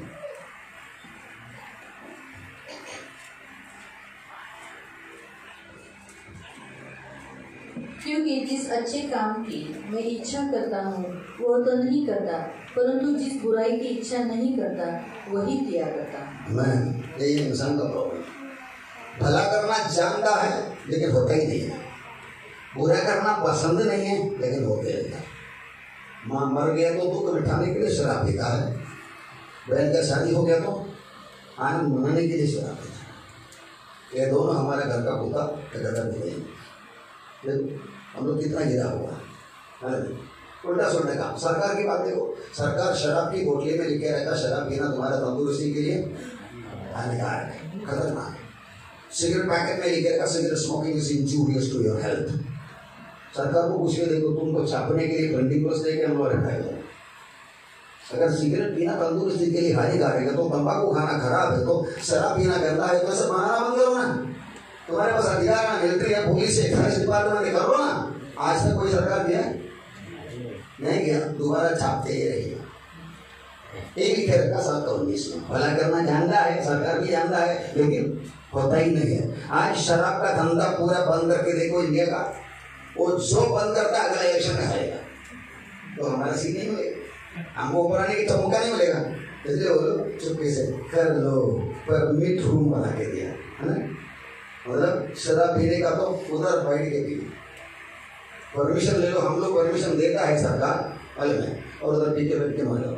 क्योंकि जिस अच्छे काम की मैं इच्छा करता हूँ वो तो नहीं करता, परंतु जिस बुराई की इच्छा नहीं करता वही किया करता। मैं यही इंसान का प्रॉब्लम, भला करना जानता है लेकिन होता ही नहीं है, बुरा करना पसंद नहीं है लेकिन होते रहता है। माँ मर गया तो दुख मिटाने के लिए शराब पीता है, बहन का शादी हो गया तो आनंद मनाने के लिए शराब पीता है। ये दोनों हमारे घर का कुत्ता गदर नहीं, हम लोग कितना गिरा हुआ है, उल्टा सुनने का। सरकार की बात देखो, सरकार शराब की बोतली में लिखे रखा शराब पीना तुम्हारा तंदुरुस्ती के लिए हानिकारक है, खतरनाक है। सिगरेट पैकेट में लिखे रखा cigarette smoking is injurious to your health. सरकार को पूछ के देखो, तुमको छापने के लिए ट्वेंटी प्लस लेके हम लोग रखा है। अगर सिगरेट पीना तंदुरुस्ती के लिए हानिकारक है तो तंबाकू खाना खराब है, तो शराब पीना गंदा है, तो सब बहाना बंद करो ना। तुम्हारे पास अधिकार है, मिलिट्री है, पुलिस है, एक्साइज डिपार्टमेंट करो ना। आज तक कोई सरकार दिया नहीं गया, दोबारा छापते ही रहेगा। एक ही खेल का साल का उन्नीस में भला करना जानता है, सरकार भी जानता है, लेकिन होता ही नहीं है। आज शराब का धंधा पूरा बंद करके देखो इंडिया का, वो जो बंद करता है अगला इलेक्शन में आएगा तो हमारा सीट नहीं मिलेगा, हमको ऊपर आने का मौका नहीं मिलेगा। इसलिए वो लोग चुपके से कर लो, परमिट रूम बना के दिया है ना, मतलब शराब पीने का तो उधर बैठ के पी, परमिशन ले लो, हम लोग परमिशन देता है सरकार अलग में, और उधर पी के बैठ के मर जाओ।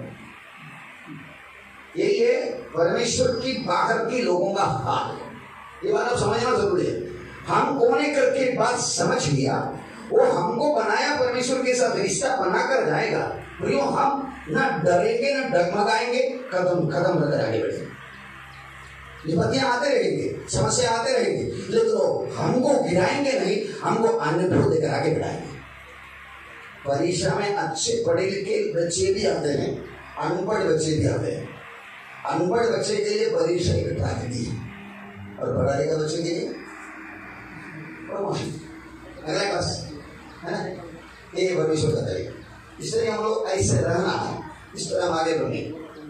यही है परमेश्वर की बाहर की लोगों का हाल, ये बात आप समझना जरूरी है। हम कोने करके बात समझ लिया, वो हमको बनाया परमेश्वर के साथ रिश्ता बनाकर जाएगा, तो हम ना डरेंगे ना डगमगाएंगे, कदम कदम रखकर आगे बढ़ेंगे। विपत्तियां आते रहेंगे, समस्या आते रहेंगे, लेकिन हमको गिराएंगे नहीं, हमको अनुभव देकर आगे बढ़ाएंगे। परीक्षा में अच्छे पढ़े लिखे बच्चे भी आते हैं, अनपढ़ बच्चे भी आते हैं। अनपढ़ बच्चे के लिए परीक्षा एक ट्रैजेडी है, और पढ़ा लिखा बच्चे के लिए प्रमोशन, अगला क्लास है ना। ये परमेश्वर का तरीका, इसलिए हम लोग ऐसे रहना है, इस तरह हम आगे बढ़ेंगे।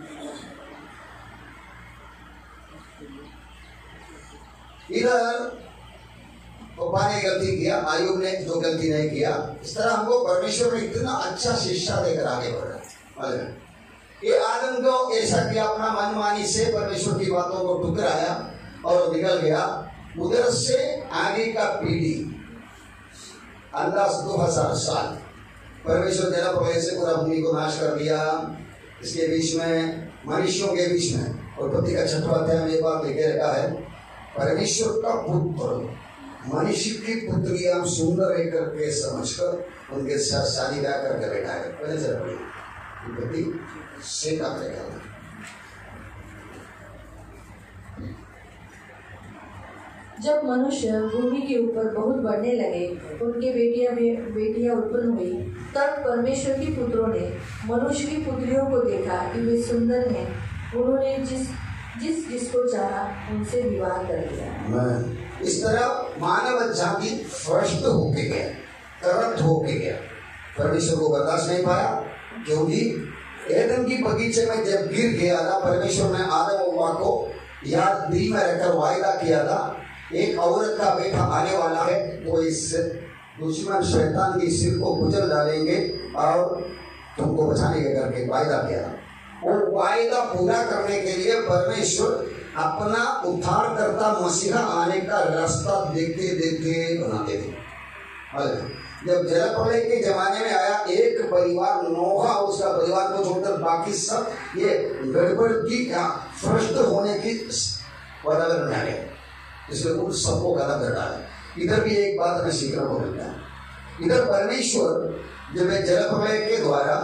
इधर पप्पा ने गलती किया, आयुब ने जो गलती नहीं किया, इस तरह हमको परमेश्वर ने इतना अच्छा शिक्षा देकर आगे बढ़ा। ये आदम को ऐसा किया, अपना मनमानी से परमेश्वर की बातों को ठुकराया और निकल गया। उधर से आगे का पीढ़ी अंदाज दो हजार साल परमेश्वर जला प्रलय से पूरा भूमि को नाश कर दिया। इसके बीच में मनुष्यों के बीच में उत्पत्ति का छठवां अध्याय में ये बात लिखे रखा है, परमेश्वर का पुत्र मनुष्य की पुत्रियां सुंदर है करके समझकर उनके साथ शादी ब्याह करके बैठा है। पहले से उत्पत्ति से का करेगा। जब मनुष्य भूमि के ऊपर बहुत बढ़ने लगे, उनके बेटियां बेटियां उत्पन्न हुई, तब परमेश्वर के पुत्रों ने मनुष्य की पुत्रियों को देखा कि वे सुंदर हैं, उन्होंने जिस जिस जिसको चाहा उनसे विवाह कर लिया। इस तरह मानव जाति भ्रष्ट होके गया, करप्ट होके गया, परमेश्वर को बर्दाश्त नहीं पाया, क्योंकि एदन की बगीचे में जब गिर गया था, परमेश्वर ने आदम और हव्वा को याद दिल में रखकर वायदा किया था, एक औरत का बेटा आने वाला है, वो इस दुश्मन शैतान के सिर को कुचल डालेंगे और तुमको बचाने के करके वायदा किया। वो वायदा पूरा करने के लिए परमेश्वर अपना उद्धारकर्ता मसीहा आने का रास्ता देखते देखते बनाते थे। जब जलप्रलय के जमाने में आया, एक परिवार नोहा उसका परिवार को छोड़कर बाकी सब ये गड़बड़ की भ्रष्ट होने की वातावरण में आ गया, इसलिए उन सबको गलत कर डाला। इधर भी एक बात हमें सीखने को मिलता है, इधर परमेश्वर जब जल प्रलय के द्वारा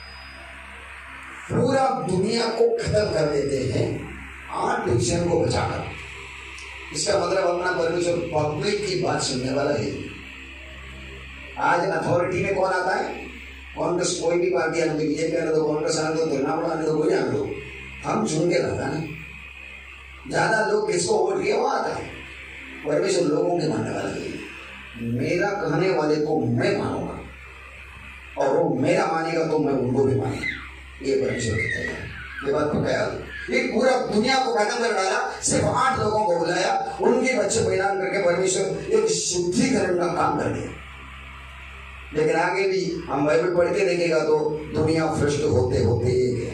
पूरा दुनिया को खत्म कर देते हैं आठ डिवीजन को बचाकर। इसका मतलब अपना परमेश्वर पब्लिक की बात सुनने वाला है। आज अथॉरिटी में कौन आता है? कांग्रेस कोई भी पार्टी आने दो, बीजेपी आने दो, कांग्रेस आने दो, तृणमूल आने दो, कोई आने दो, हम चुन के लाता ना। ज्यादा लोग किसको वोट किया वो आता है। परमेश्वर लोगों के मानने वाला है। मेरा कहने वाले को मैं मानूंगा और वो मेरा मानेगा तो मैं उनको भी मानूंगा। ये परमेश्वर कहता है। ये बात पक्का है। ये पूरा दुनिया को खत्म कर डाला, सिर्फ आठ लोगों को बुलाया, उनके बच्चे को ऐलान करके परमेश्वर एक शुद्धिकरण का काम कर दिया। लेकिन आगे भी हम बाइबल पढ़ के देखेगा तो दुनिया भ्रष्ट होते होते गया।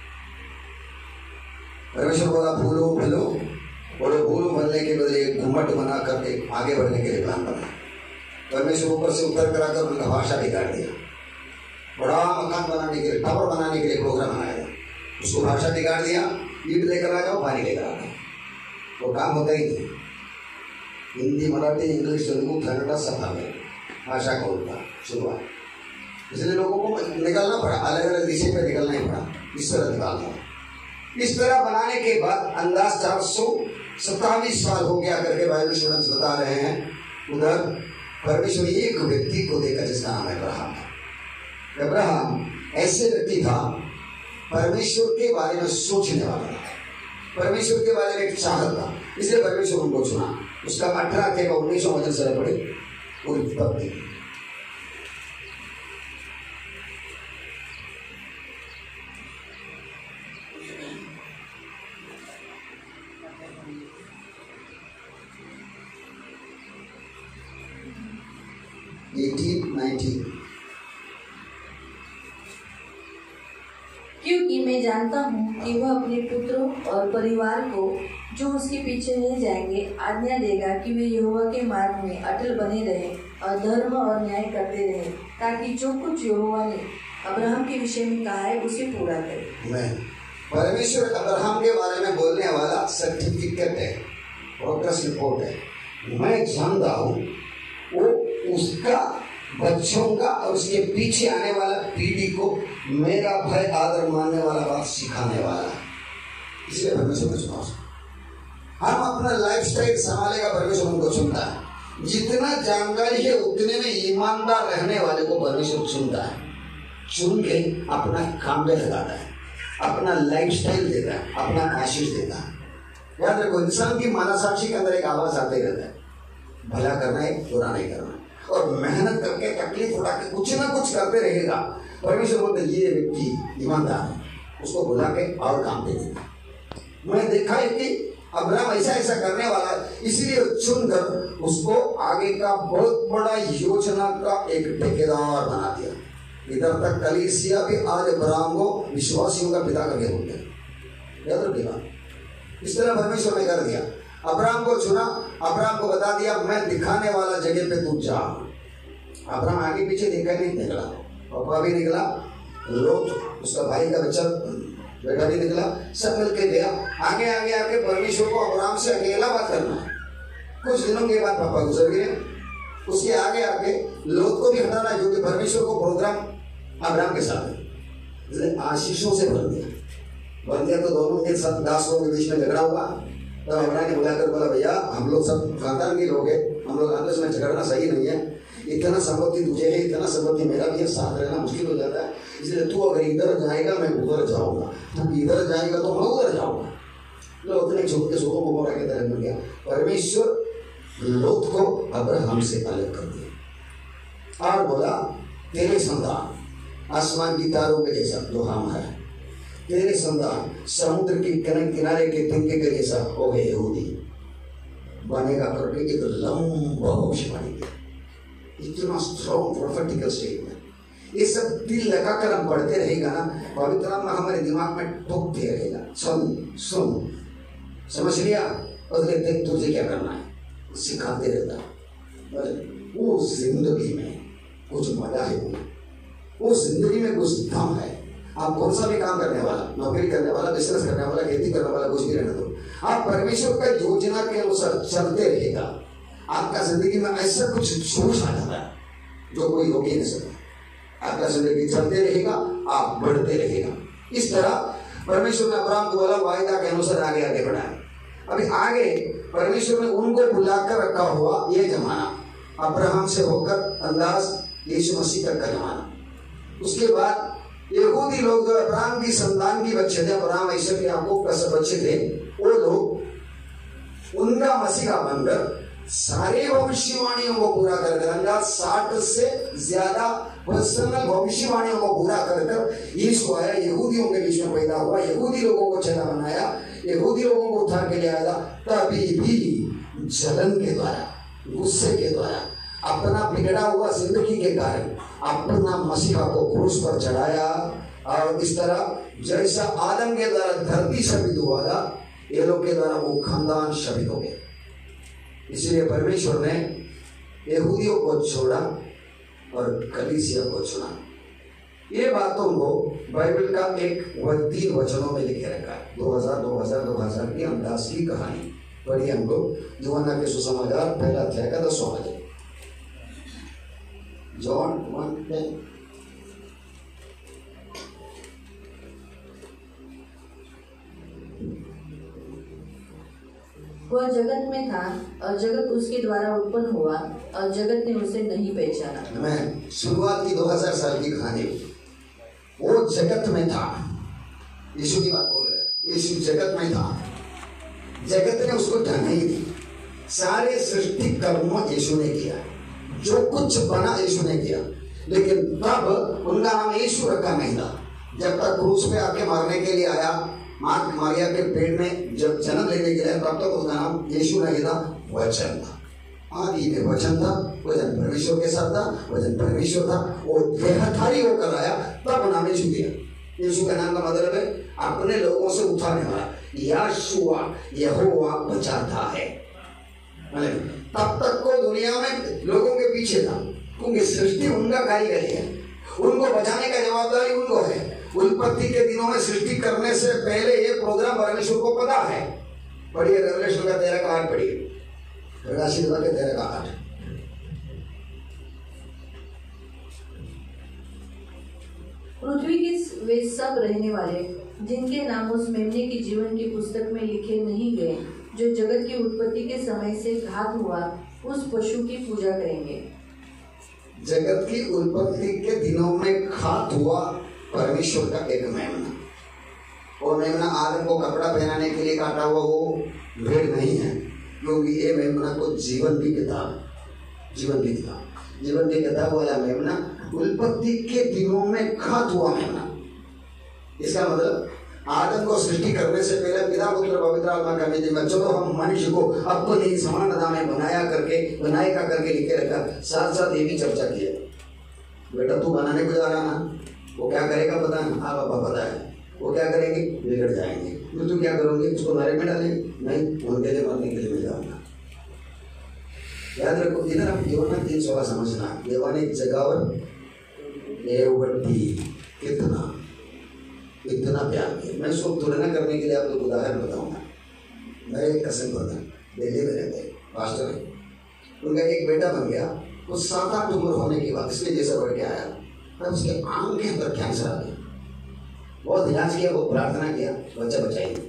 परमेश्वर बोला फूलो फलो, बोलो फूलो बनने के बदले घुमट बना करके आगे बढ़ने के लिए प्लान बना। परमेश्वर ऊपर से उतर कराकर उनका भाषा बिगाड़ दिया। बड़ा मकान बनाने के लिए, टावर बनाने के लिए प्रोग्राम बनाया, उसको भाषा बिगाड़ दिया। ईट लेकर आ जाओ, पानी लेकर आ जाओ, तो काम होता ही नहीं। हिंदी, मराठी, इंग्लिश, तेलुगु, कन्नड़ा सब आ गए, भाषा का उल्टा शुरुआत। इसलिए लोगों को निकलना पड़ा, अलग अलग दिशा पे निकलना ही पड़ा। इस तरह निकालना, इस तरह बनाने के बाद अंदाज चार सौ सत्तावीस साल हो गया करके बाइबल स्टूडेंट्स बता रहे हैं। उधर परमेश्वर एक व्यक्ति को देखा जिसका नाम अब्राहम है। अब्राहम ऐसे व्यक्ति था, परमेश्वर के बारे में सोचने वाला था, परमेश्वर के बारे में एक चाहत था, इसलिए परमेश्वर उनको चुना। उसका अठारह थे का उन्नीसों वचन से पढ़े पूरी उत्पत्ति। Eighteen nineteen. क्योंकि मैं जानता हूँ कि वह अपने पुत्रों और परिवार को जो उसके पीछे रह जाएंगे आज्ञा देगा कि वे यहोवा के मार्ग में अटल बने रहे और धर्म और न्याय करते रहे, ताकि जो कुछ यहोवा ने अब्राहम के विषय में कहा है उसे पूरा करे। मैं परमेश्वर अब्राहम के बारे में बोलने वाला सर्टिफिकेट है, प्रोग्रेस रिपोर्ट है। मैं जानता हूँ वो उसका बच्चों का और उसके पीछे आने वाला पीढ़ी को मेरा भय आदर मानने वाला बात सिखाने वाला, इसलिए परमेश्वर को चुना। हम अपना लाइफ स्टाइल संभालेगा, परमेश्वर उनको चुनता है। जितना जानकारी है उतने में ईमानदार रहने वाले को परमेश्वर चुनता है। चुन के अपना काम में लगाता है, अपना लाइफ स्टाइल देता है, अपना आशीष देता है। याद रखो, इंसान की मानसाक्षी के अंदर एक आवाज आते रहता है, भला करना है, बुरा नहीं करना, और मेहनत करके तकलीफ उठा के कुछ ना कुछ करते रहेगा। परमेश्वर बोलते ये व्यक्ति ईमानदार है, उसको बुला के और काम दे देगा। मैं देखा है कि अब्राहम ऐसा ऐसा करने वाला है, इसीलिए चुनकर उसको आगे का बहुत बड़ा योजना का एक ठेकेदार बना दिया। इधर तक कलीसिया भी आज अब्राहम को विश्वासियों का पिता करके बोलते हैं। याद रखिएगा, इस तरह परमेश्वर ने कर दिया। अब्राहम को चुना, अब्राहम को बता दिया मैं दिखाने वाला जगह पे तू जा। अब्राहम आगे पीछे देखा नहीं, निकला, पापा भी निकला, लोट उसका भाई का बच्चा बेटा भी निकला, सब मिलके गया। आगे आगे आके परमेश्वर को अब्राहम से अकेला बात करना है। कुछ दिनों के बाद पापा गुजर गए, उसके आगे आके लोट को भी हटाना है, क्योंकि परमेश्वर को प्रोग्राम अब्राहम के साथ है। आशीषों से भर दिया, भर दिया तो दोनों के साथ दास लोगों के बीच में झगड़ा हुआ। तब तो अब्राहम ने बुलाकर बोला भैया हम लोग सब खानदान के लोग हैं, हम लोग आपस में झगड़ना सही नहीं है। इतना संपत्ति तुझे है, इतना संपत्ति मेरा भी है, साथ रहना मुश्किल हो जाता है। इसलिए तू अगर इधर जाएगा मैं उधर जाऊंगा, तू इधर जाएगा तो मैं उधर जाऊंगा। लोग उतने छोटे के सोको को के तरह मिल गया। परमेश्वर लोत को अब्राहम से अलग कर दिया और बोला तेरे संतान आसमान की तारों के जैसा जो हम है, तेरे संतान समुद्र के किनारे के तिनके के जैसा हो गए यहूदी बनेगा करके एक लंबा भविष्यवाणी किया। इतना स्ट्रॉन्ग प्रोफेटिकल स्टेटमेंट। ये सब दिल लगाकर हम पढ़ते रहेगा ना, पवित्र आत्मा हमारे दिमाग में ठोकते रहेगा। सुन सुन समझ लिया, अगले दिन तुझे क्या करना है सिखाते रहता। वो जिंदगी में कुछ मजा है, वो जिंदगी में कुछ दम है। आप कौन सा भी काम करने वाला, नौकरी करने वाला, बिजनेस करने वाला, खेती करने वाला, कुछ भी रहने दो, आप परमेश्वर का योजना के अनुसार चलते रहेगा। आपका जिंदगी में ऐसा कुछ जोश आ जाता है, जो कोई रोक ही नहीं सकता। आपका जिंदगी चलते रहेगा, आप बढ़ते रहेगा। इस तरह परमेश्वर ने अब्राहम को बोला, वायदा के अनुसार आगे आगे बढ़ाया। अभी आगे परमेश्वर ने उनको बुलाकर रखा हुआ ये जमाना, अब्राहम से होकर अंदाज यीशु मसीह तक का जमाना। उसके बाद यहूदी लोग जो अब्राहम की संतान की बच्चे थे, अब्राहम ईसाक याकूब का सब बच्चे थे, वो लोग उनका मसीहा बनकर सारे भविष्यवाणियों को पूरा कर कर अंदाज साठ से ज्यादा पर्सनल भविष्यवाणियों को पूरा कर कर यीशु आया, यहूदियों के बीच में पैदा हुआ, यहूदी लोगों को चेला बनाया, यहूदी लोगों को उठा के ले आया। तभी भी जलन के द्वारा, गुस्से के द्वारा, अपना बिगड़ा हुआ जिंदगी के कारण अपना मसीहा को क्रूस पर चढ़ाया। और इस तरह जैसा आदम के द्वारा धरती शपित हुआ था, ये लोग के द्वारा वो खानदान शपित हो गए। इसलिए परमेश्वर ने यहूदियों को छोड़ा और कलीसिया को चुना। ये बातों को बाइबल का एक व तीन वचनों में लिखे रखा है। दो हजार दो हजार दो हजार की अंदाज की कहानी पढ़िए हमको, यूहन्ना के सुसमाचार पहला अध्याय का दसवां वचन, जॉन वन टेन। वह जगत में था और जगत उसके द्वारा उत्पन्न हुआ और जगत ने उसे नहीं पहचाना। मैं शुरुआत की दो हजार साल की कहानी, वो जगत में था, यीशु की बात बोल रहे हैं। यीशु जगत में था, जगत ने उसको ढंग नहीं दी। सारे सृष्टि कर्म यीशु ने किया, जो कुछ बना यीशु ने किया, लेकिन तब उनका नाम यीशु रखा नहीं था। जब तक क्रूस पे आके मारने के लिए आया, मार मारिया के पेट में जब जन्म लेने के लिए, तब तक उसका नाम यीशु नहीं था, वचन था। आदि में वचन था, वचन परमेश्वर के साथ था, वचन परमेश्वर था, वो देहधारी होकर आया, तब नाम यीशु दिया। यीशु का नाम का मतलब है अपने लोगों से उठाने वाला, यहोवा यहोवा बचाता है। तब तक को दुनिया में लोगों के पीछे था, क्योंकि सृष्टि उनका कारीगरी है, उनको बचाने का जवाबदारी उनको है। उत्पत्ति के दिनों में सृष्टि करने से पहले ये प्रोग्राम परमेश्वर को पता है। पढ़िए रेवलेशन का तेरह का आठ, पढ़िए प्रकाशित के तेरह का आठ। पृथ्वी के वे सब रहने वाले जिनके नाम उस मेमने की जीवन की पुस्तक में लिखे नहीं गए, जो जगत की उत्पत्ति के समय से घात हुआ, उस पशु की पूजा करेंगे। जगत की उत्पत्ति के दिनों में घात हुआ परमेश्वर का एक मेमना। वो मेमना आदम को कपड़ा पहनाने के लिए काटा हुआ वो भेड़ नहीं है, क्योंकि ये मेमना को जीवन की किताब, जीवन की किताब जीवन की किताब वाला मेमना उत्पत्ति के दिनों में घात हुआ मेमना। इसका मतलब आदम को सृष्टि करने से पहले पिता पुत्र पवित्र आत्मा का निधि में, चलो हम मनुष्य को अपनी समानता में बनाया करके बनाएगा करके लिखे रखा। साथ साथ ये भी चर्चा किया, बेटा तू बनाने को जा रहा ना, वो क्या करेगा पता है? हाँ पापा पता है। वो क्या करेंगे? बिगड़ जाएंगे। तो तू क्या करोगे? उसको नरक में डालेंगे? नहीं, उनके लिए मरने के लिए मिल जाऊंगा। याद रखो, इधर आप यूहन्ना तीन सोलह समझना, देवाने जगावर एवटी कितना इतना प्यार किया। मैं उसको तुलना करने के लिए आपको उदाहरण बताऊंगा। मेरे एक कसिन ब्रदर दिल्ली में रहते हैं, मास्टर है, उनका एक बेटा बन गया। वो सात आठ उम्र होने के बाद इसके जैसा बढ़ के आया, पर उसके आंख के अंदर कैंसर आ गया। बहुत इलाज किया, बहुत प्रार्थना किया, बच्चा बचाइए।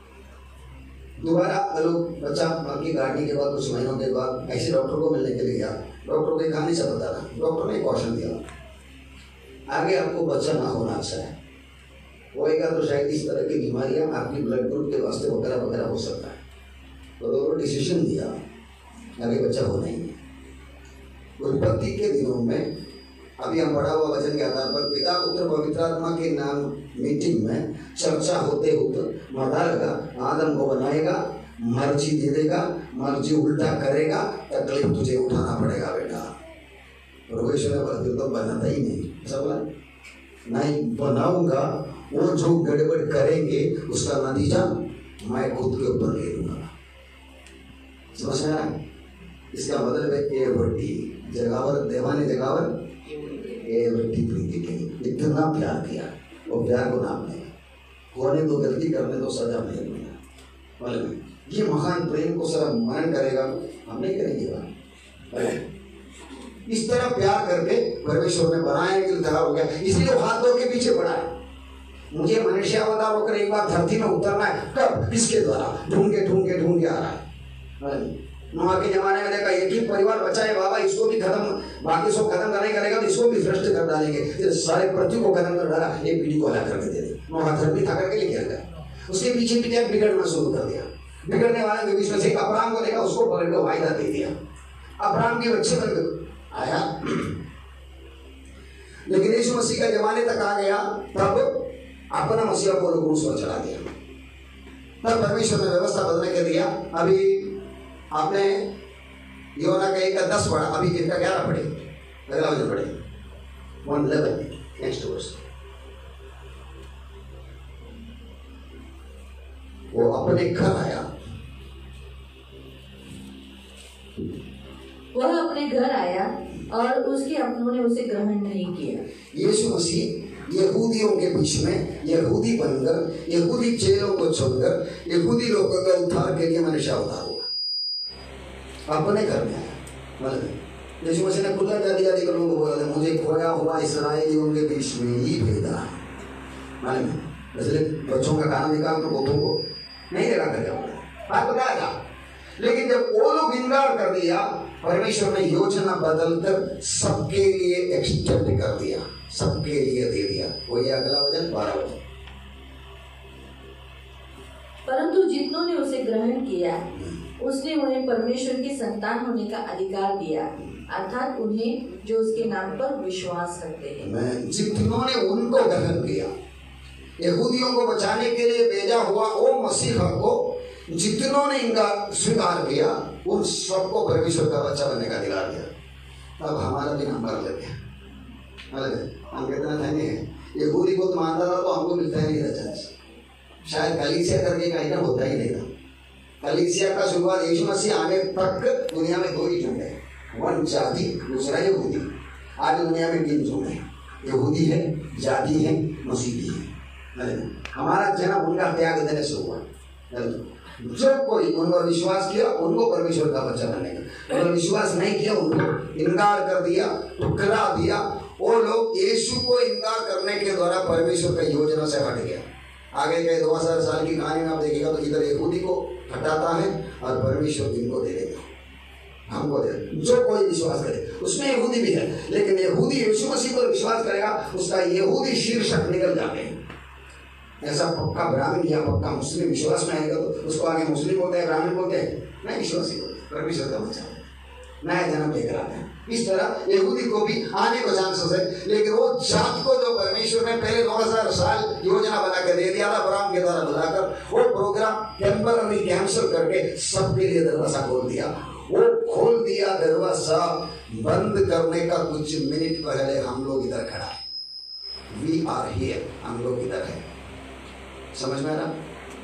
दोबारा लोग बच्चा बाकी काटने के बाद कुछ महीनों के बाद ऐसे डॉक्टर को मिलने के लिए गया। डॉक्टर को कहानी सब बता रहा, डॉक्टर ने कॉशन दिया, आगे आपको बच्चा ना होना अच्छा है, होएगा तो शायद इस तरह की बीमारियां आपकी ब्लड ग्रुप के वास्ते वगैरह वगैरह हो सकता है। तो डॉक्टर ने डिसीजन दिया आगे बच्चा होना ही है। उत्पत्ति के दिनों में अभी हम पढ़ा हुआ वचन के आधार पर पिता पुत्र पवित्र आत्मा के नाम मीटिंग में चर्चा होते होते मरदा लगा, आदम को बनाएगा, मर्जी दे देगा, मर्जी उल्टा करेगा, तकलीफ तुझे उठाना पड़ेगा बेटा। परमेश्वर ने बोला तो बनाता ही नहीं, ऐसा बोला नहीं, बनाऊंगा, वो जो गड़बड़ करेंगे उसका नतीजा मैं खुद के ऊपर ले लूंगा। समझ में आया? इसका मतलब है ए वटी जगावर, देवाने जगावर ए वटी प्रीति की, इतना प्यार किया और प्यार को नाम नहीं, होने तो गलती करने तो सजा नहीं मिलेगा। मतलब ये महान प्रेम को सर मनन करेगा, हम नहीं करेंगे। इस तरह प्यार करके परमेश्वर ने बनाने के लिए तैयार हो गया, इसलिए वो हाथ धो के पीछे बढ़ा है। मुझे मनुष्य अवतार होकर एक बार धरती में उतरना है, कब? किसके द्वारा? ढूंढ के ढूंढ के ढूंढ के आ रहा है। नूह के जमाने में देखा एक ही परिवार बचा है, बाबा इसको भी खत्म, बाकी सब खत्म करने करेगा तो इसको भी भ्रष्ट कर डालेंगे, फिर सारे पृथ्वी को खत्म कर डाला, एक पीढ़ी को हला करके दे दी। नूह धरती था करके लेके गया, उसके पीछे पीछे बिगड़ना शुरू कर दिया। बिगड़ने वाले के बीच में से अब्राहम को देखा, उसको पकड़ के वायदा दे दिया, अब्राहम के बच्चे बन आया। लेकिन यीशु मसीह का जमाने तक आ गया, तब अपना मसीहा को क्रूस पर चढ़ा दिया। तब परमेश्वर ने व्यवस्था बदलने के दिया। अभी आपने योना का एक का दस पढ़ा, अभी इनका ग्यारह पढ़े, अगला वचन पढ़े, वन इलेवन नेक्स्ट वर्स। वो अपने घर आया, वह अपने घर आया और उसके अपनों ने उसे ग्रहण नहीं किया। यीशु मसीह यहूदियों के बीच में यहूदी बनकर, यहूदी चेलों को छोड़कर यहूदी लोगों का उद्धार के लिए मनुष्य अवतार हुआ, अपने घर में आया। मतलब यीशु मसीह ने खुला जाति जाति के लोगों को बोला था, मुझे खोया हुआ इस्राएलियों के बीच में ही भेजा है। मालूम इसलिए बच्चों का खाना निकाल कर बोतों को नहीं लगा कर बात बताया था। लेकिन जब वो लोग इनकार कर दिया, परमेश्वर ने योजना बदलकर सबके लिए एक्सटेंड कर दिया, सबके लिए दे दिया। वही अगला वचन बारह वचन। परंतु जितनों ने उसे ग्रहण किया, उसने उन्हें परमेश्वर की संतान होने का अधिकार दिया, अर्थात उन्हें जो उसके नाम पर विश्वास करते हैं। जितनों ने उनको ग्रहण किया, यहूदियों को बचाने के लिए भेजा हुआ वो मसीहा को जितनों ने इनका स्वीकार किया, उन सबको परमेश्वर का बच्चा बनने का अधिकार दिया। अब हमारा भी नंबर लेते हैं, हम कितना धन्य हैं। यहूदी को तो मानता था तो हमको मिलता ही नहीं था चांस, शायद कलीसिया करके एक आइटम होता ही नहीं था। कलीसिया का शुरुआत यीशु मसीह आने तक दुनिया में दो ही झुंड है, वन जाति, दूसरा यहूदी। आज दुनिया में तीन झुंड है, यहूदी है, जाति है, मसीही है। हमारा जन्म उनका त्याग देने से हुआ। जो कोई उन पर विश्वास किया उनको परमेश्वर का बच्चा बनेगा, उन्होंने विश्वास नहीं किया, उनको इनकार कर दिया, ठुकरा दिया, वो लोग यीशु को इनकार करने के द्वारा परमेश्वर का योजना से हट गया। आगे के दो हजार साल की कहानी में आप देखिएगा तो इधर यहूदी को हटाता है और परमेश्वर इनको दे देगा, हमको दे देगा। जो कोई विश्वास करे, उसमें यहूदी भी है, लेकिन यहूदी यीशु मसीह पर विश्वास करेगा, उसका यहूदी शीर्षक निकल जाते हैं। ऐसा पक्का ब्राह्मण या पक्का मुस्लिम विश्वास में आएगा तो उसको आगे मुस्लिम बोलते हैं, ब्राह्मण बोलते हैं, नहीं विश्वासी बोलते, परमेश्वर का बच्चा नया जन्म लेकर आते हैं। इस तरह यहूदी को भी आने को चांसेस है, लेकिन वो जात को जो परमेश्वर ने पहले दो हजार साल योजना बना के दे दिया था अब्राहम के द्वारा बुलाकर, वो प्रोग्राम टेम्पररी कैंसिल करके सबके लिए दरवाजा खोल दिया। वो खोल दिया दरवाजा बंद करने का कुछ मिनट पहले हम लोग इधर खड़ा है, वी आर हियर, हम लोग इधर है। समझ में आ रहा?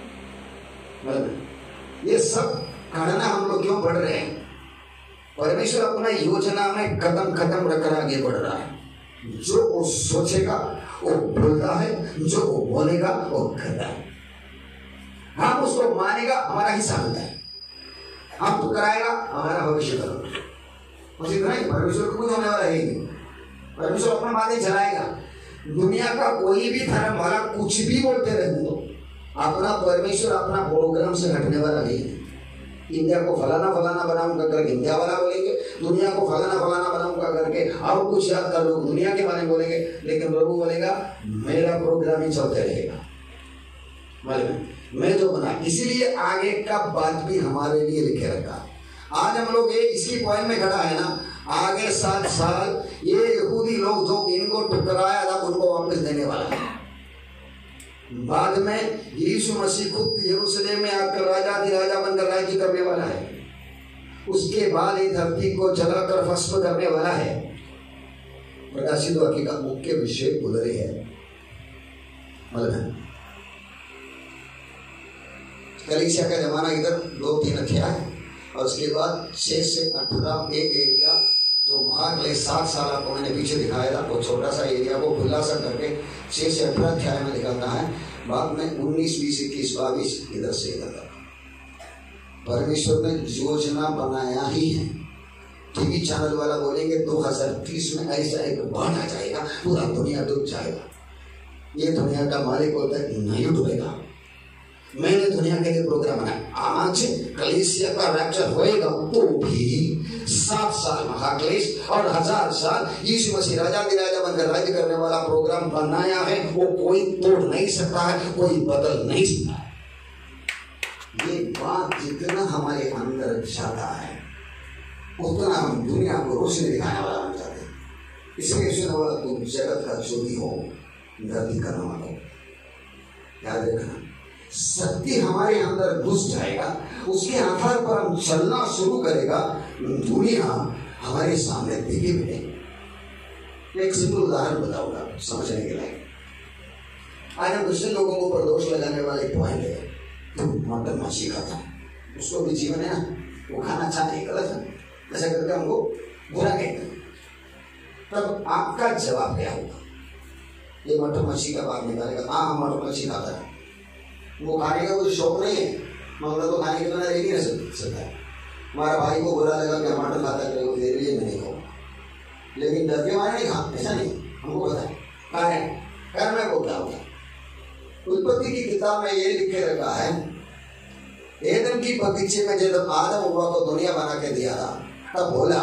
ये सब घटना हम लोग क्यों पढ़ रहे हैं? परमेश्वर अपना योजना में कदम कदम रखकर आगे बढ़ रहा है। जो वो सोचेगा वो बोलता है, जो वो बोलेगा वो करता है। हम उसको मानेगा, हमारा हिस्सा होता है, हम तो कराएगा, हमारा भविष्य करो। उसी तरह परमेश्वर को कुछ होने वाला है ही, परमेश्वर अपना बातें चलाएगा। दुनिया का कोई भी धर्म वाला कुछ भी बोलते रहने दो, अपना परमेश्वर अपना प्रोग्राम से हटने वाला नहीं है। इंडिया को फलाना फलाना बनाऊंगा करके इंडिया वाला बोलेंगे, दुनिया को फलाना फलाना बनाऊंगा करके और कुछ याद कर लोग दुनिया के बारे में बोलेंगे, लेकिन प्रभु बोलेगा मेरा प्रोग्राम ही चलते रहेगा, मैं जो बना। इसीलिए आगे का बात भी हमारे लिए लिखे रखा। आज हम लोग ये इसी पॉइंट में खड़ा है ना, आगे सात साल ये यहूदी लोग जो इनको टुकराया था उनको वापस देने वाला है। बाद में यीशु मसीह खुद यरूशलेम में आकर राजा राजा बनकर राज्य करने वाला है। उसके बाद ये धरती को जलाकर भस्म करने वाला है। प्रकाशित वाक्य का मुख्य विषय उधर है, मतलब कलीसिया का जमाना इधर दो तीन अध्याय है, और उसके बाद छह से अठारह एक एरिया जो भाग सात साल आपको मैंने पीछे दिखाया था, वो छोटा सा एरिया को खुलासा करके छह से अठारह अध्याय में निकलना है। बाद में उन्नीस बीस इक्कीस बाईस इधर से इधर तक परमेश्वर ने योजना बनाया ही है। टीवी चैनल वाला बोलेंगे दो हजार तीस में ऐसा एक बाढ़ आ जाएगा, पूरा दुनिया डूब जाएगा। ये दुनिया का मालिक होता है, नहीं डूबेगा। मैंने दुनिया के लिए प्रोग्राम बनाया, आज कलीसिया का रैप्चर होएगा तो भी सात साल महाक्लेश और हजार साल यीशु मसीह राजा राजा बनकर राज्य करने वाला प्रोग्राम बनाया है। वो कोई तोड़ नहीं सकता है, कोई बदल नहीं सकता है। ये बात जितना हमारे अंदर जाता है उतना हम दुनिया को रोशनी दिखाने वाला बन जाते हैं। इसलिए सुना वाला तुम जगत का ज्योति हो, गलती करना वाला हो। याद रखना, सत्य हमारे अंदर घुस जाएगा, उसके आधार पर हम चलना शुरू करेगा, दुनिया हमारे सामने दिखे मिलेगी। एक सिंपल उदाहरण बताऊंगा समझने के लिए। आज हम दूसरे लोगों को ऊपर दोष लगाने वाले एक पॉइंट है, तो मटन मछली खाता है, उसको भी जीवन है ना, वो खाना अच्छा नहीं, गलत है, ऐसा करके हमको बुरा कहते हैं। तब आपका जवाब क्या होगा? ये मटन मछली का बात निकालेगा, हाँ हम मटन मछली खाता है, वो खाने का कोई शौक नहीं है, मगर तो खाने के बिना रह नहीं सकता है। हमारा भाई को बुरा लगा कि मटन खाता है, वो तेरे लिए मैं नहीं खाऊंगा, लेकिन डर के मारे नहीं खा, ऐसा नहीं, हमको पता है कारण कारण मैं बोलता हूँ। उत्पत्ति की किताब में ये लिखे रखा है, एदन की बगीचे में जब आदम हुआ को दुनिया बना के दिया था, तब बोला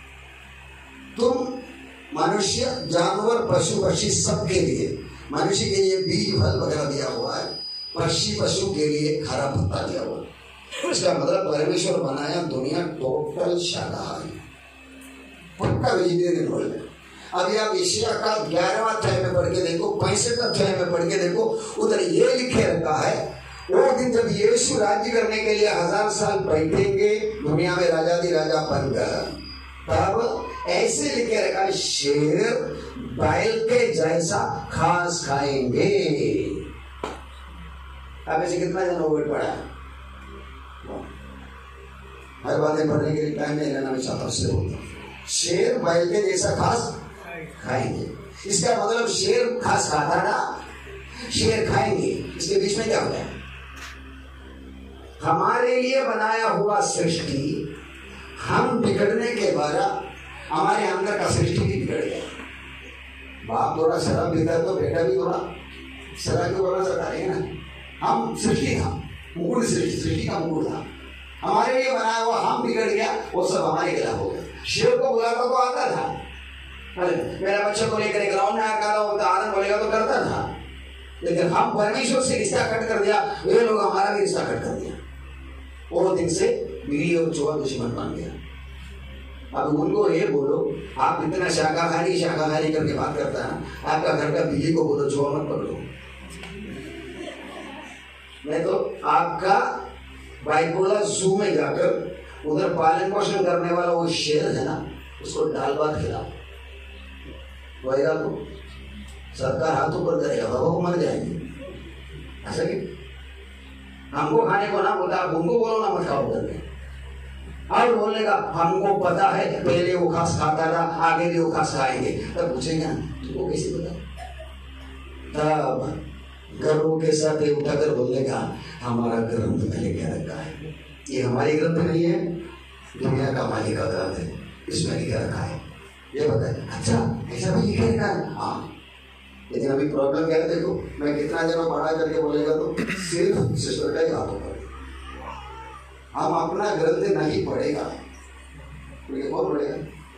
तुम मनुष्य जानवर पशु पक्षी सबके लिए, मनुष्य के लिए बीज फल वगैरह दिया हुआ है, पक्षी पशु के लिए हरा पत्ता दिया हुआ है। इसका मतलब परमेश्वर बनाया दुनिया टोटल शाकाहारी, पक्का वेजिटेरियन वर्ल्ड है। अभी आप एशिया का ग्यारहवां अध्याय में पढ़ के देखो, पैंसठ अध्याय में पढ़ के देखो, उधर ये लिखे रखा है वो दिन जब यीशु राज्य करने के लिए हजार साल बैठेंगे दुनिया में राजादी राजा बनकर, तब ऐसे लिखे रखा है शेर बैल के जैसा घास खाएंगे। अब ऐसे कितना जन ओवर पड़ा है? हर बातें पढ़ने के लिए टाइम नहीं रहना मैं चाहता हूँ। शेर बैल के जैसा घास खाएंगे, इसका मतलब शेर घास खाता ना, शेर खाएंगे, इसके बीच में क्या होता है? हमारे लिए बनाया हुआ सृष्टि, हम बिगड़ने के बाद हमारे अंदर का सृष्टि भी बिगड़ गया। बाप थोड़ा शराब पीता है तो बेटा भी थोड़ा शराब के बड़ा सता है ना। हम सृष्टि था, मुकुट सृष्टि सृष्टि का मुकुट था, हमारे लिए बनाया हुआ, हम बिगड़ गया, वो सब हमारे खिलाफ हो गया। शेर को बुलाता तो आता था, मेरा बच्चे को लेकर ग्राउंड में आता था, आनंद बोलेगा तो करता था, लेकिन हम परमेश्वर से रिश्ता कट कर दिया, वे लोग हमारा भी रिश्ता कट कर दिया। वो दिन से बिल्ली और चूहा दुश्मन बन गया। अब उनको ये बोलो, आप इतना शाकाहारी शाकाहारी करके बात करता है, आपका घर का बिल्ली को बोलो चूहा मत पकड़ो, नहीं तो आपका बाइपोलर जू में जाकर उधर पालन पोषण करने वाला वो शेर है ना, उसको दाल भात खिलाओ, वहीगा तो सरकार हाथों पर करेगा, बाबा को मर जाएंगे। ऐसा कि हमको खाने को ना बोलता, आप उनको बोलो ना मत खाओ करके, और बोलने का हमको पता है पहले वो घास खाता था, आगे भी वो घास खाएंगे, तब पूछेगा तुमको कैसे पता? तब गर्व के साथ उठाकर बोलने का हमारा ग्रंथ में लिखा रखा है, ये हमारी ग्रंथ नहीं है, दुनिया का मालिक का ग्रंथ है, इसमें लिखा रखा है। ये बताए अच्छा ऐसा भी लिखा रखा है, हाँ। लेकिन अभी प्रॉब्लम क्या है, देखो मैं कितना जन पढ़ा करके बोलेगा तो सिर्फ सिस्टर का ही हाथ होगा, हम अपना ग्रंथ नहीं पढ़ेगा, तो कौन पढ़ेगा?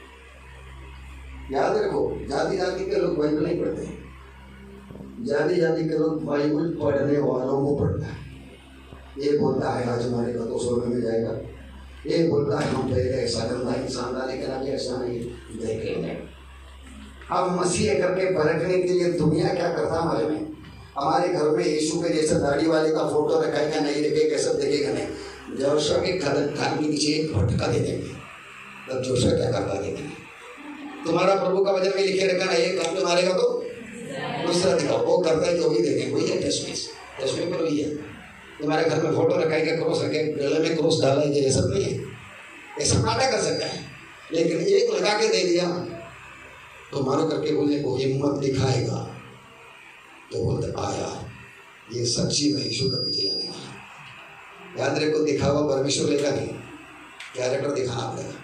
याद रखो, जाति जाति के लोग बाइबल नहीं पढ़ते, जाति जाति के लोग बाइबल पढ़ने वालों को पढ़ता है। ये बोलता है आज हमारे का तो स्वर्ग में जाएगा, ये बोलता है हम पहले ऐसा गंदा इंसान था लेकिन अभी ऐसा नहीं, देखेंगे। अब मसीह करके परखने के लिए दुनिया क्या करता हमारे में, हमारे घर में यीशु के जैसे दाढ़ी वाले का फोटो रखेगा नहीं, रखेगा कैसा देखेगा नहीं, जोशा के कान के नीचे एक फटका दे देंगे, तब जोशा क्या करता देखेंगे। तुम्हारा प्रभु का वचन में लिखे रखा है, एक काम मारेगा तो दूसरा दिखाओ, वो करता है जो भी देखेंगे, वही है टेस्टमेस, टेस्टमेस पर वही है। तुम्हारे घर में फोटो रखा है, क्रॉस रखे, गले में क्रॉस डाला है, ये सब नहीं है, ऐसा नाटक कर सकता है, लेकिन एक लगा के दे दिया तो मारो करके बोलने को हिम्मत दिखाएगा, तो बोलते आया ये सच्ची में यीशु का पीछे जाने वाला। याद रखो, दिखावा परमेश्वर लेगा नहीं, कैरेक्टर दिखाना पड़ेगा।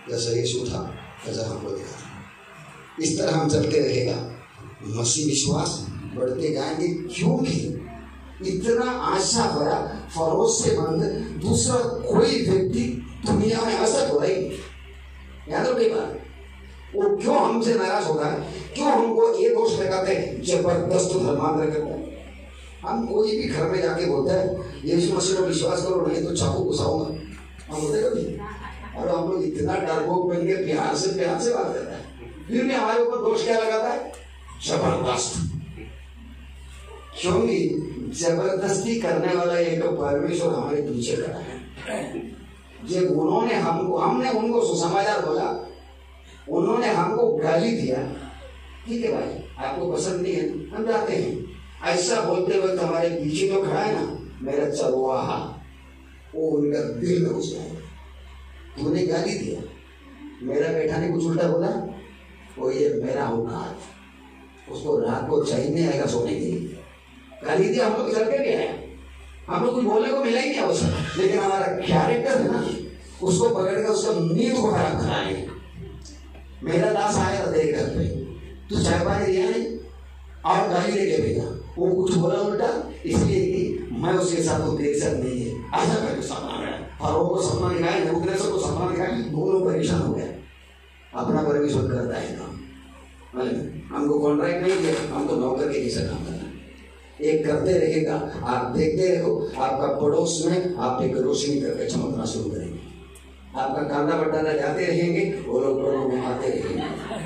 जैसा यीशु था वैसा हमको दिखा। इस तरह हम चलते रहेगा, मसीह विश्वास बढ़ते जाएंगे, क्योंकि इतना आशा भरा भरोसेमंद दूसरा कोई व्यक्ति दुनिया में ऐसा हो रही। याद रखिए बात, वो क्यों हमसे नाराज होता है, क्यों हमको ये दोष लगाते हैं, जबरदस्त धर्मांतर करता है। हम कोई भी घर में जाके बोलता है यीशु मसीह को विश्वास करो, नहीं तो चाकू घुसाऊंगा, हम बोलते कभी। और हम लोग इतना डरपोक बन के प्यार से प्यार से बात करता है, फिर भी हमारे ऊपर दोष क्या लगाता है, जबरदस्त। क्योंकि जबरदस्ती करने वाला एक परमेश्वर हमारे पीछे खड़ा है। जब उन्होंने हमको, हमने उनको सुसमाचार बोला, उन्होंने हमको गाली दिया, ठीक है भाई आपको पसंद नहीं है, हम जाते हैं। ऐसा बोलते वक्त हमारे पीछे जो खड़ा है ना, मेरा चरवाहा, वो उनका दिल में घुस गया। तूने गाली दिया, मेरा बेटा ने कुछ उल्टा बोला, वो ये मेरा औकात, उसको रात को चैन नहीं आएगा सोने के लिए। गाली दिया, हम लोग चल के भी आया, हम लोग कुछ बोलने को मिला ही नहीं अवसर, लेकिन हमारा कैरेक्टर है ना, उसको पकड़ कर उसका नींद को खराब कराएंगे। मेरा दास आया था तेरे घर पे, तू चाय पानी दिया नहीं और गाली लेके भेजा, वो कुछ बोला उल्टा, इसलिए कि मैं उसके साथ हूँ, तेरे साथ नहीं है, ऐसा करके सपना गया। और वो सपना दिखाया, नेबूकदनेस्सर को सपना दिखाया, दोनों परेशान हो गए। अपना परमेश्वर करता है काम, हमको कॉन्ट्रैक्ट नहीं दिया, हमको नौकर के जैसा काम करना है। एक करते रहेगा, आप देखते रहो, आपका पड़ोस में आप एक रोशनी करके चमकना शुरू करेंगे। आपका कांदा बटाना जाते रहेंगे, वो लोग घरों में आते रहेंगे,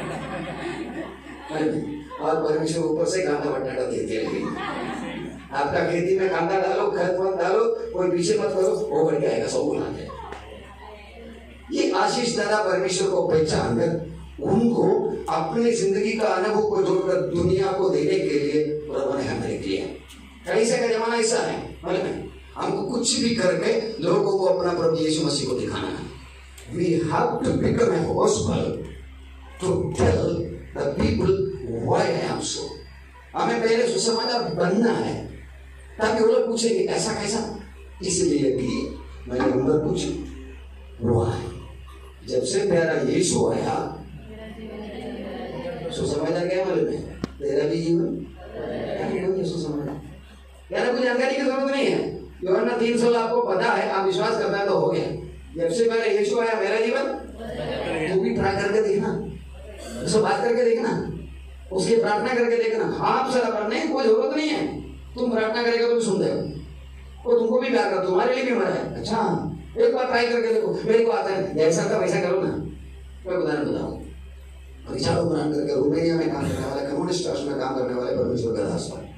और परमेश्वर ऊपर से कांदा बटाना देते रहेंगे। आपका खेती में कांदा डालो, खत मत डालो, कोई पीछे मत करो, वो बढ़ जाएगा, सब गुना है। ये आशीष द्वारा परमेश्वर को पहचान कर उनको अपनी जिंदगी का अनुभव को जोड़कर दुनिया को देने के लिए प्रभु ने हमें किया। कैसे का जमाना ऐसा है, मतलब हमको कुछ भी करके लोगों को अपना प्रभु यीशु मसीह को दिखाना है। We have to become a gospel to tell the people why I am so. हमें पहले सुसमाचार बनना है, ताकि वो लोग पूछेंगे ऐसा कैसा, इसलिए कि मैंने नंबर पूछी वो है। जब से प्यारा यीशु आया, सुसमाचार क्या मालूम है, तेरा भी जीवन सुसमाचार, यार कुछ जानकारी की जरूरत नहीं है। यूहन्ना तीन सोलह आपको पता है, आप विश्वास करना है तो हो गया। जब से पहले यीशु आया, मेरा जीवन, तू भी ट्राई करके देखना, उससे बात करके देखना, उसकी प्रार्थना करके देखना। हाँ सर पढ़ने की कोई जरूरत नहीं है, तुम प्रार्थना करेगा तो भी सुन देगा, वो तुमको भी प्यार करता, तुम्हारे लिए भी मरा है। अच्छा एक बार ट्राई करके देखो, मेरे को आता है, जैसा था वैसा करो ना। मैं उदाहरण बताऊँ, रिचार्ड ओब्रायन करके रोमेनिया में काम करने वाले, कम्युनिस्ट राष्ट्र में काम करने वाले परमेश्वर का दास था।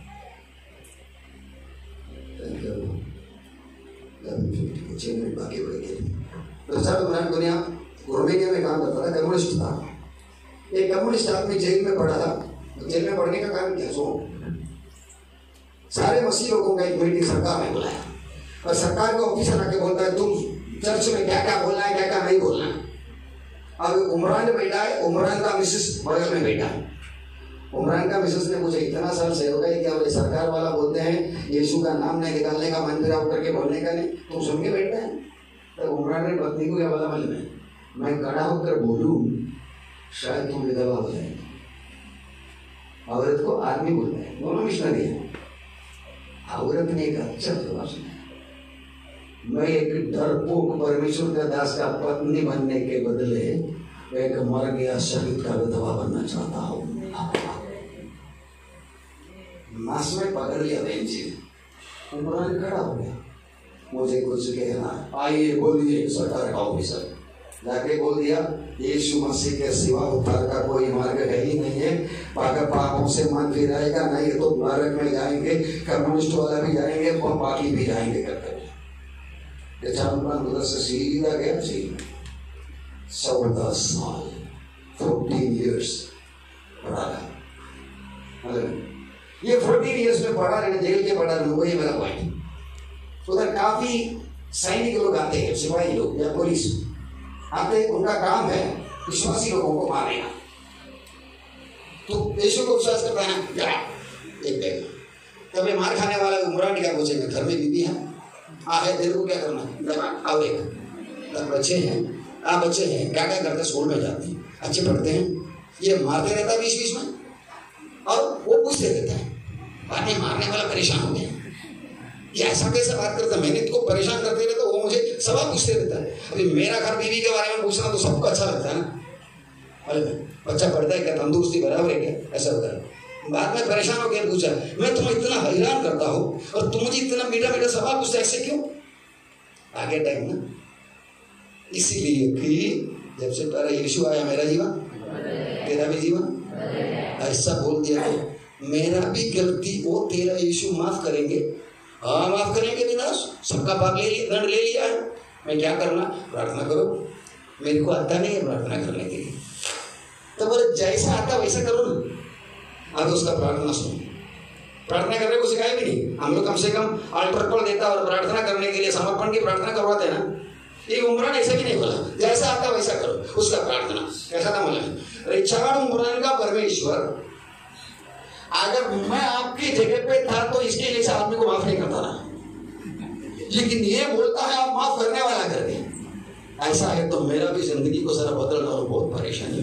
छह मिनट बाकी बढ़ गए। रिचार्ड ओब्रायन दुनिया रोमेनिया में काम करता था, कम्युनिस्ट था। एक कम्युनिस्ट आदमी जेल में पड़ा था। जेल में पड़ने का कारण क्या, सो सारे मसीह लोगों का एक मीटिंग सरकार ने बुलाया, और सरकार का ऑफिसर आके बोलता है तुम चर्च में क्या क्या बोलना है, क्या क्या नहीं बोलना है। अब उमरान बैठा है, उमरान का मिसेस बगल में बैठा है। उमरान का मिसेस ने मुझे इतना साल से हो गया, क्या बोले सरकार वाला बोलते हैं यीशु का नाम नहीं निकालने का, मंदिर आउट करके बोलने का नहीं, तुम सुन के बैठते हैं। तो उमरान ने पत्नी को क्या बोला मालूम है, मैं खड़ा होकर बोलूं शायद तुम विधवा हो जाएगी। औरत को आदमी बोल रहे हैं, दोनों मिशनरी है। औरत ने एक अच्छा जवाब सुना, मैं एक डरपोक परमेश्वर का दास का पत्नी बनने के बदले एक मर गया शहीद का विधवा बनना चाहता हूँ। नाश में पकड़ लिया बहन जी, उमरान खड़ा हो गया, मुझे कुछ कहना है, आइए बोलिए सरकार का ऑफिसर। जाके बोल दिया यीशु मसीह के सिवा उद्धार का कोई मार्ग है ही नहीं है, अगर पापों से मन फिराएगा नहीं तो नरक में जाएंगे, कम्युनिस्ट वाला भी जाएंगे और बाकी भी जाएंगे करते उधर से सीधा गया जेल। चौदह साल फोर्टीन ईयर्स पढ़ा रहा, ये फोर्टीन ईयर्स में पढ़ा रहना, जेल के पढ़ा रहना, वही मेरा पॉइंट। उधर काफी सैनिक लोग आते हैं, सिपाही लोग या पुलिस आते, उनका काम है विश्वासी लोगों को मारेगा। तो यीशु को विश्वास करता है ना, एक देगा तब मार खाने वाला उमरान क्या पूछेगा, घर में बीबी है आ है, तेरे को क्या करना, दबा आओ एक, तब बच्चे हैं आप बच्चे हैं, क्या क्या करते हैं, स्कूल में जाते हैं, अच्छे पढ़ते हैं, ये मारते रहता है बीच बीच में और वो पूछते रहता है, बाद में मारने वाला परेशान हो गया, ये ऐसा कैसे बात करता है, मैंने इसको परेशान करते रहता, वो मुझे सवाल पूछते रहता है। अभी मेरा घर बीवी के बारे में पूछना तो सबको अच्छा लगता है ना, अरे बच्चा पढ़ता है क्या, तंदुरुस्ती बराबर है क्या, ऐसा होता है। बाद में परेशान हो गया, पूछा मैं तुम्हें इतना हैरान करता हूँ और तुम मुझे इतना मीठा मीठा सवाल पूछते, ऐसे क्यों? आगे टाइम ना, इसीलिए कि जब से पहला यीशु आया मेरा जीवन तेरा भी जीवन, ऐसा बोल दिया तो मेरा भी गलती वो तेरा यीशु माफ करेंगे, हाँ माफ करेंगे विनाश, सबका पाप ले लिया, दंड ले लिया है, मैं क्या करना, प्रार्थना करो, मेरे को आता नहीं है प्रार्थना करने के लिए, तो बोले जैसा आता वैसा करो ना। अब उसका प्रार्थना सुनो, प्रार्थना करने को सिखाया भी नहीं, हम लोग कम से कम अल्टर कॉल देता और प्रार्थना करने के लिए समर्पण की प्रार्थना करवाते हैं ना, ये उम्रान ऐसा भी नहीं बोला, जैसा आता वैसा करो, उसका प्रार्थना कैसा था मालूम, रिचार्ड उम्रान का परमेश्वर अगर मैं आपकी जगह पे था तो इसके लिए आदमी को माफ नहीं करता ना, लेकिन ये बोलता है आप माफ करने वाला कर दे, ऐसा है तो मेरा भी जिंदगी को जरा बदलना और बहुत परेशानी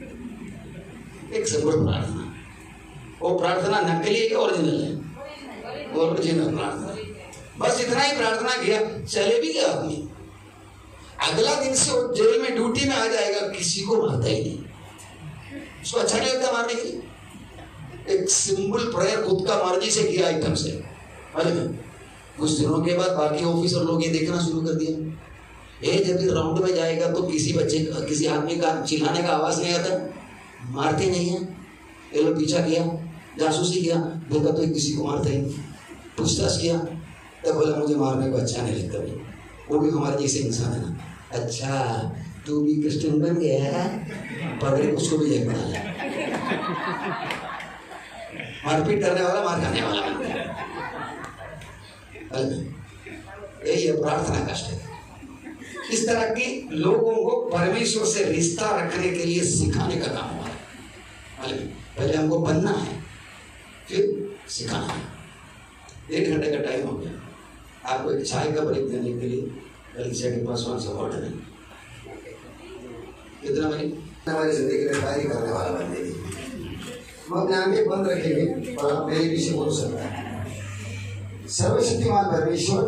है। एक सिंपल प्रार्थना, वो प्रार्थना नकली है कि ओरिजिनल है, ओरिजिनल प्रार्थना, बस इतना ही प्रार्थना किया, चले भी गया आदमी, अगला दिन से वो जेल में ड्यूटी में आ जाएगा, किसी को मारता ही नहीं, उसको अच्छा नहीं लगता मारने के लिए, एक सिंपल प्रेयर खुद का मर्जी से किया आइटम से, कुछ दिनों के बाद बाकी ऑफिसर लोग ये देखना शुरू कर दिया, ये जब भी राउंड में जाएगा तो किसी बच्चे किसी आदमी का चिल्लाने का आवाज नहीं आता, मारते नहीं है, ये लोग पीछा किया, जासूसी किया, देखा तो किसी को मारता ही नहीं, पूछताछ किया, तब बोला मुझे मारने को अच्छा नहीं लगता भाई, वो भी हमारे जैसे इंसान है ना, अच्छा तू भी क्रिश्चियन बन गया है, पकड़े उसको भी एक बना लिया, मारपीट करने वाला मार खाने वाला बन गया। यही है प्रार्थना का स्टेप। इस तरह के लोगों को परमेश्वर से रिश्ता रखने के लिए सिखाने का काम हुआ है। पहले हमको बनना है, फिर सिखाना है। एक घंटे का टाइम हो गया, आपको एक चाय का ब्रेक देने के लिए परीक्षा के पास वहां से ऑर्डर है, कितना मिनट हमारी जिंदगी में कार्य करने वाला बनेगी। हम अपने आंखें बंद रखेंगे और आप मेरे पीछे बोल सकते हैं, सर्वशक्तिमान परमेश्वर,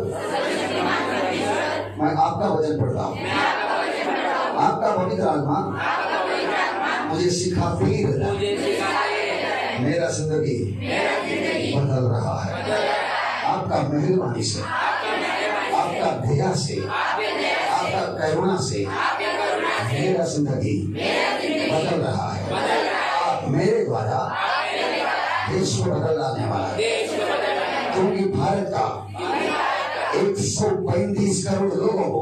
मैं आपका वचन पढ़ता हूँ, आपका पवित्र आत्मा मुझे सिखाते ही रहता है, मेरा जिंदगी बदल रहा है, आपका मेहरबानी से, आपका दया से, आपका करुणा से मेरा जिंदगी बदल रहा है। आप मेरे द्वारा देश को बदल लाने वाला है, क्योंकि भारत का एक सौ पैंतीस करोड़ लोगों को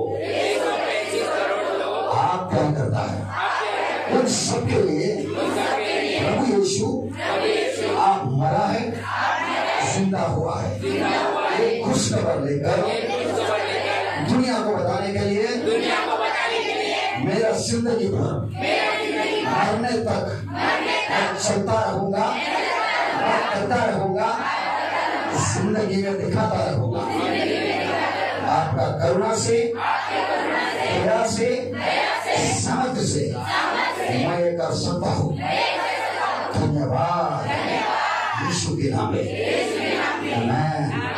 आप क्या करता है, उन सबके लिए प्रभु यीशु आप मरा है, जिंदा हुआ है, एक खुश खबर लेकर दुनिया को बताने के लिए मेरा जिंदगी भर मरने तक मैं चलता रहूंगा, मैं करता रहूंगा, जिंदगी में दिखाता रहूंगा। आपका करुणा से, दया से, समझ से मैं ये कर सकता हूँ। धन्यवाद यीशु के नाम में। आमीन।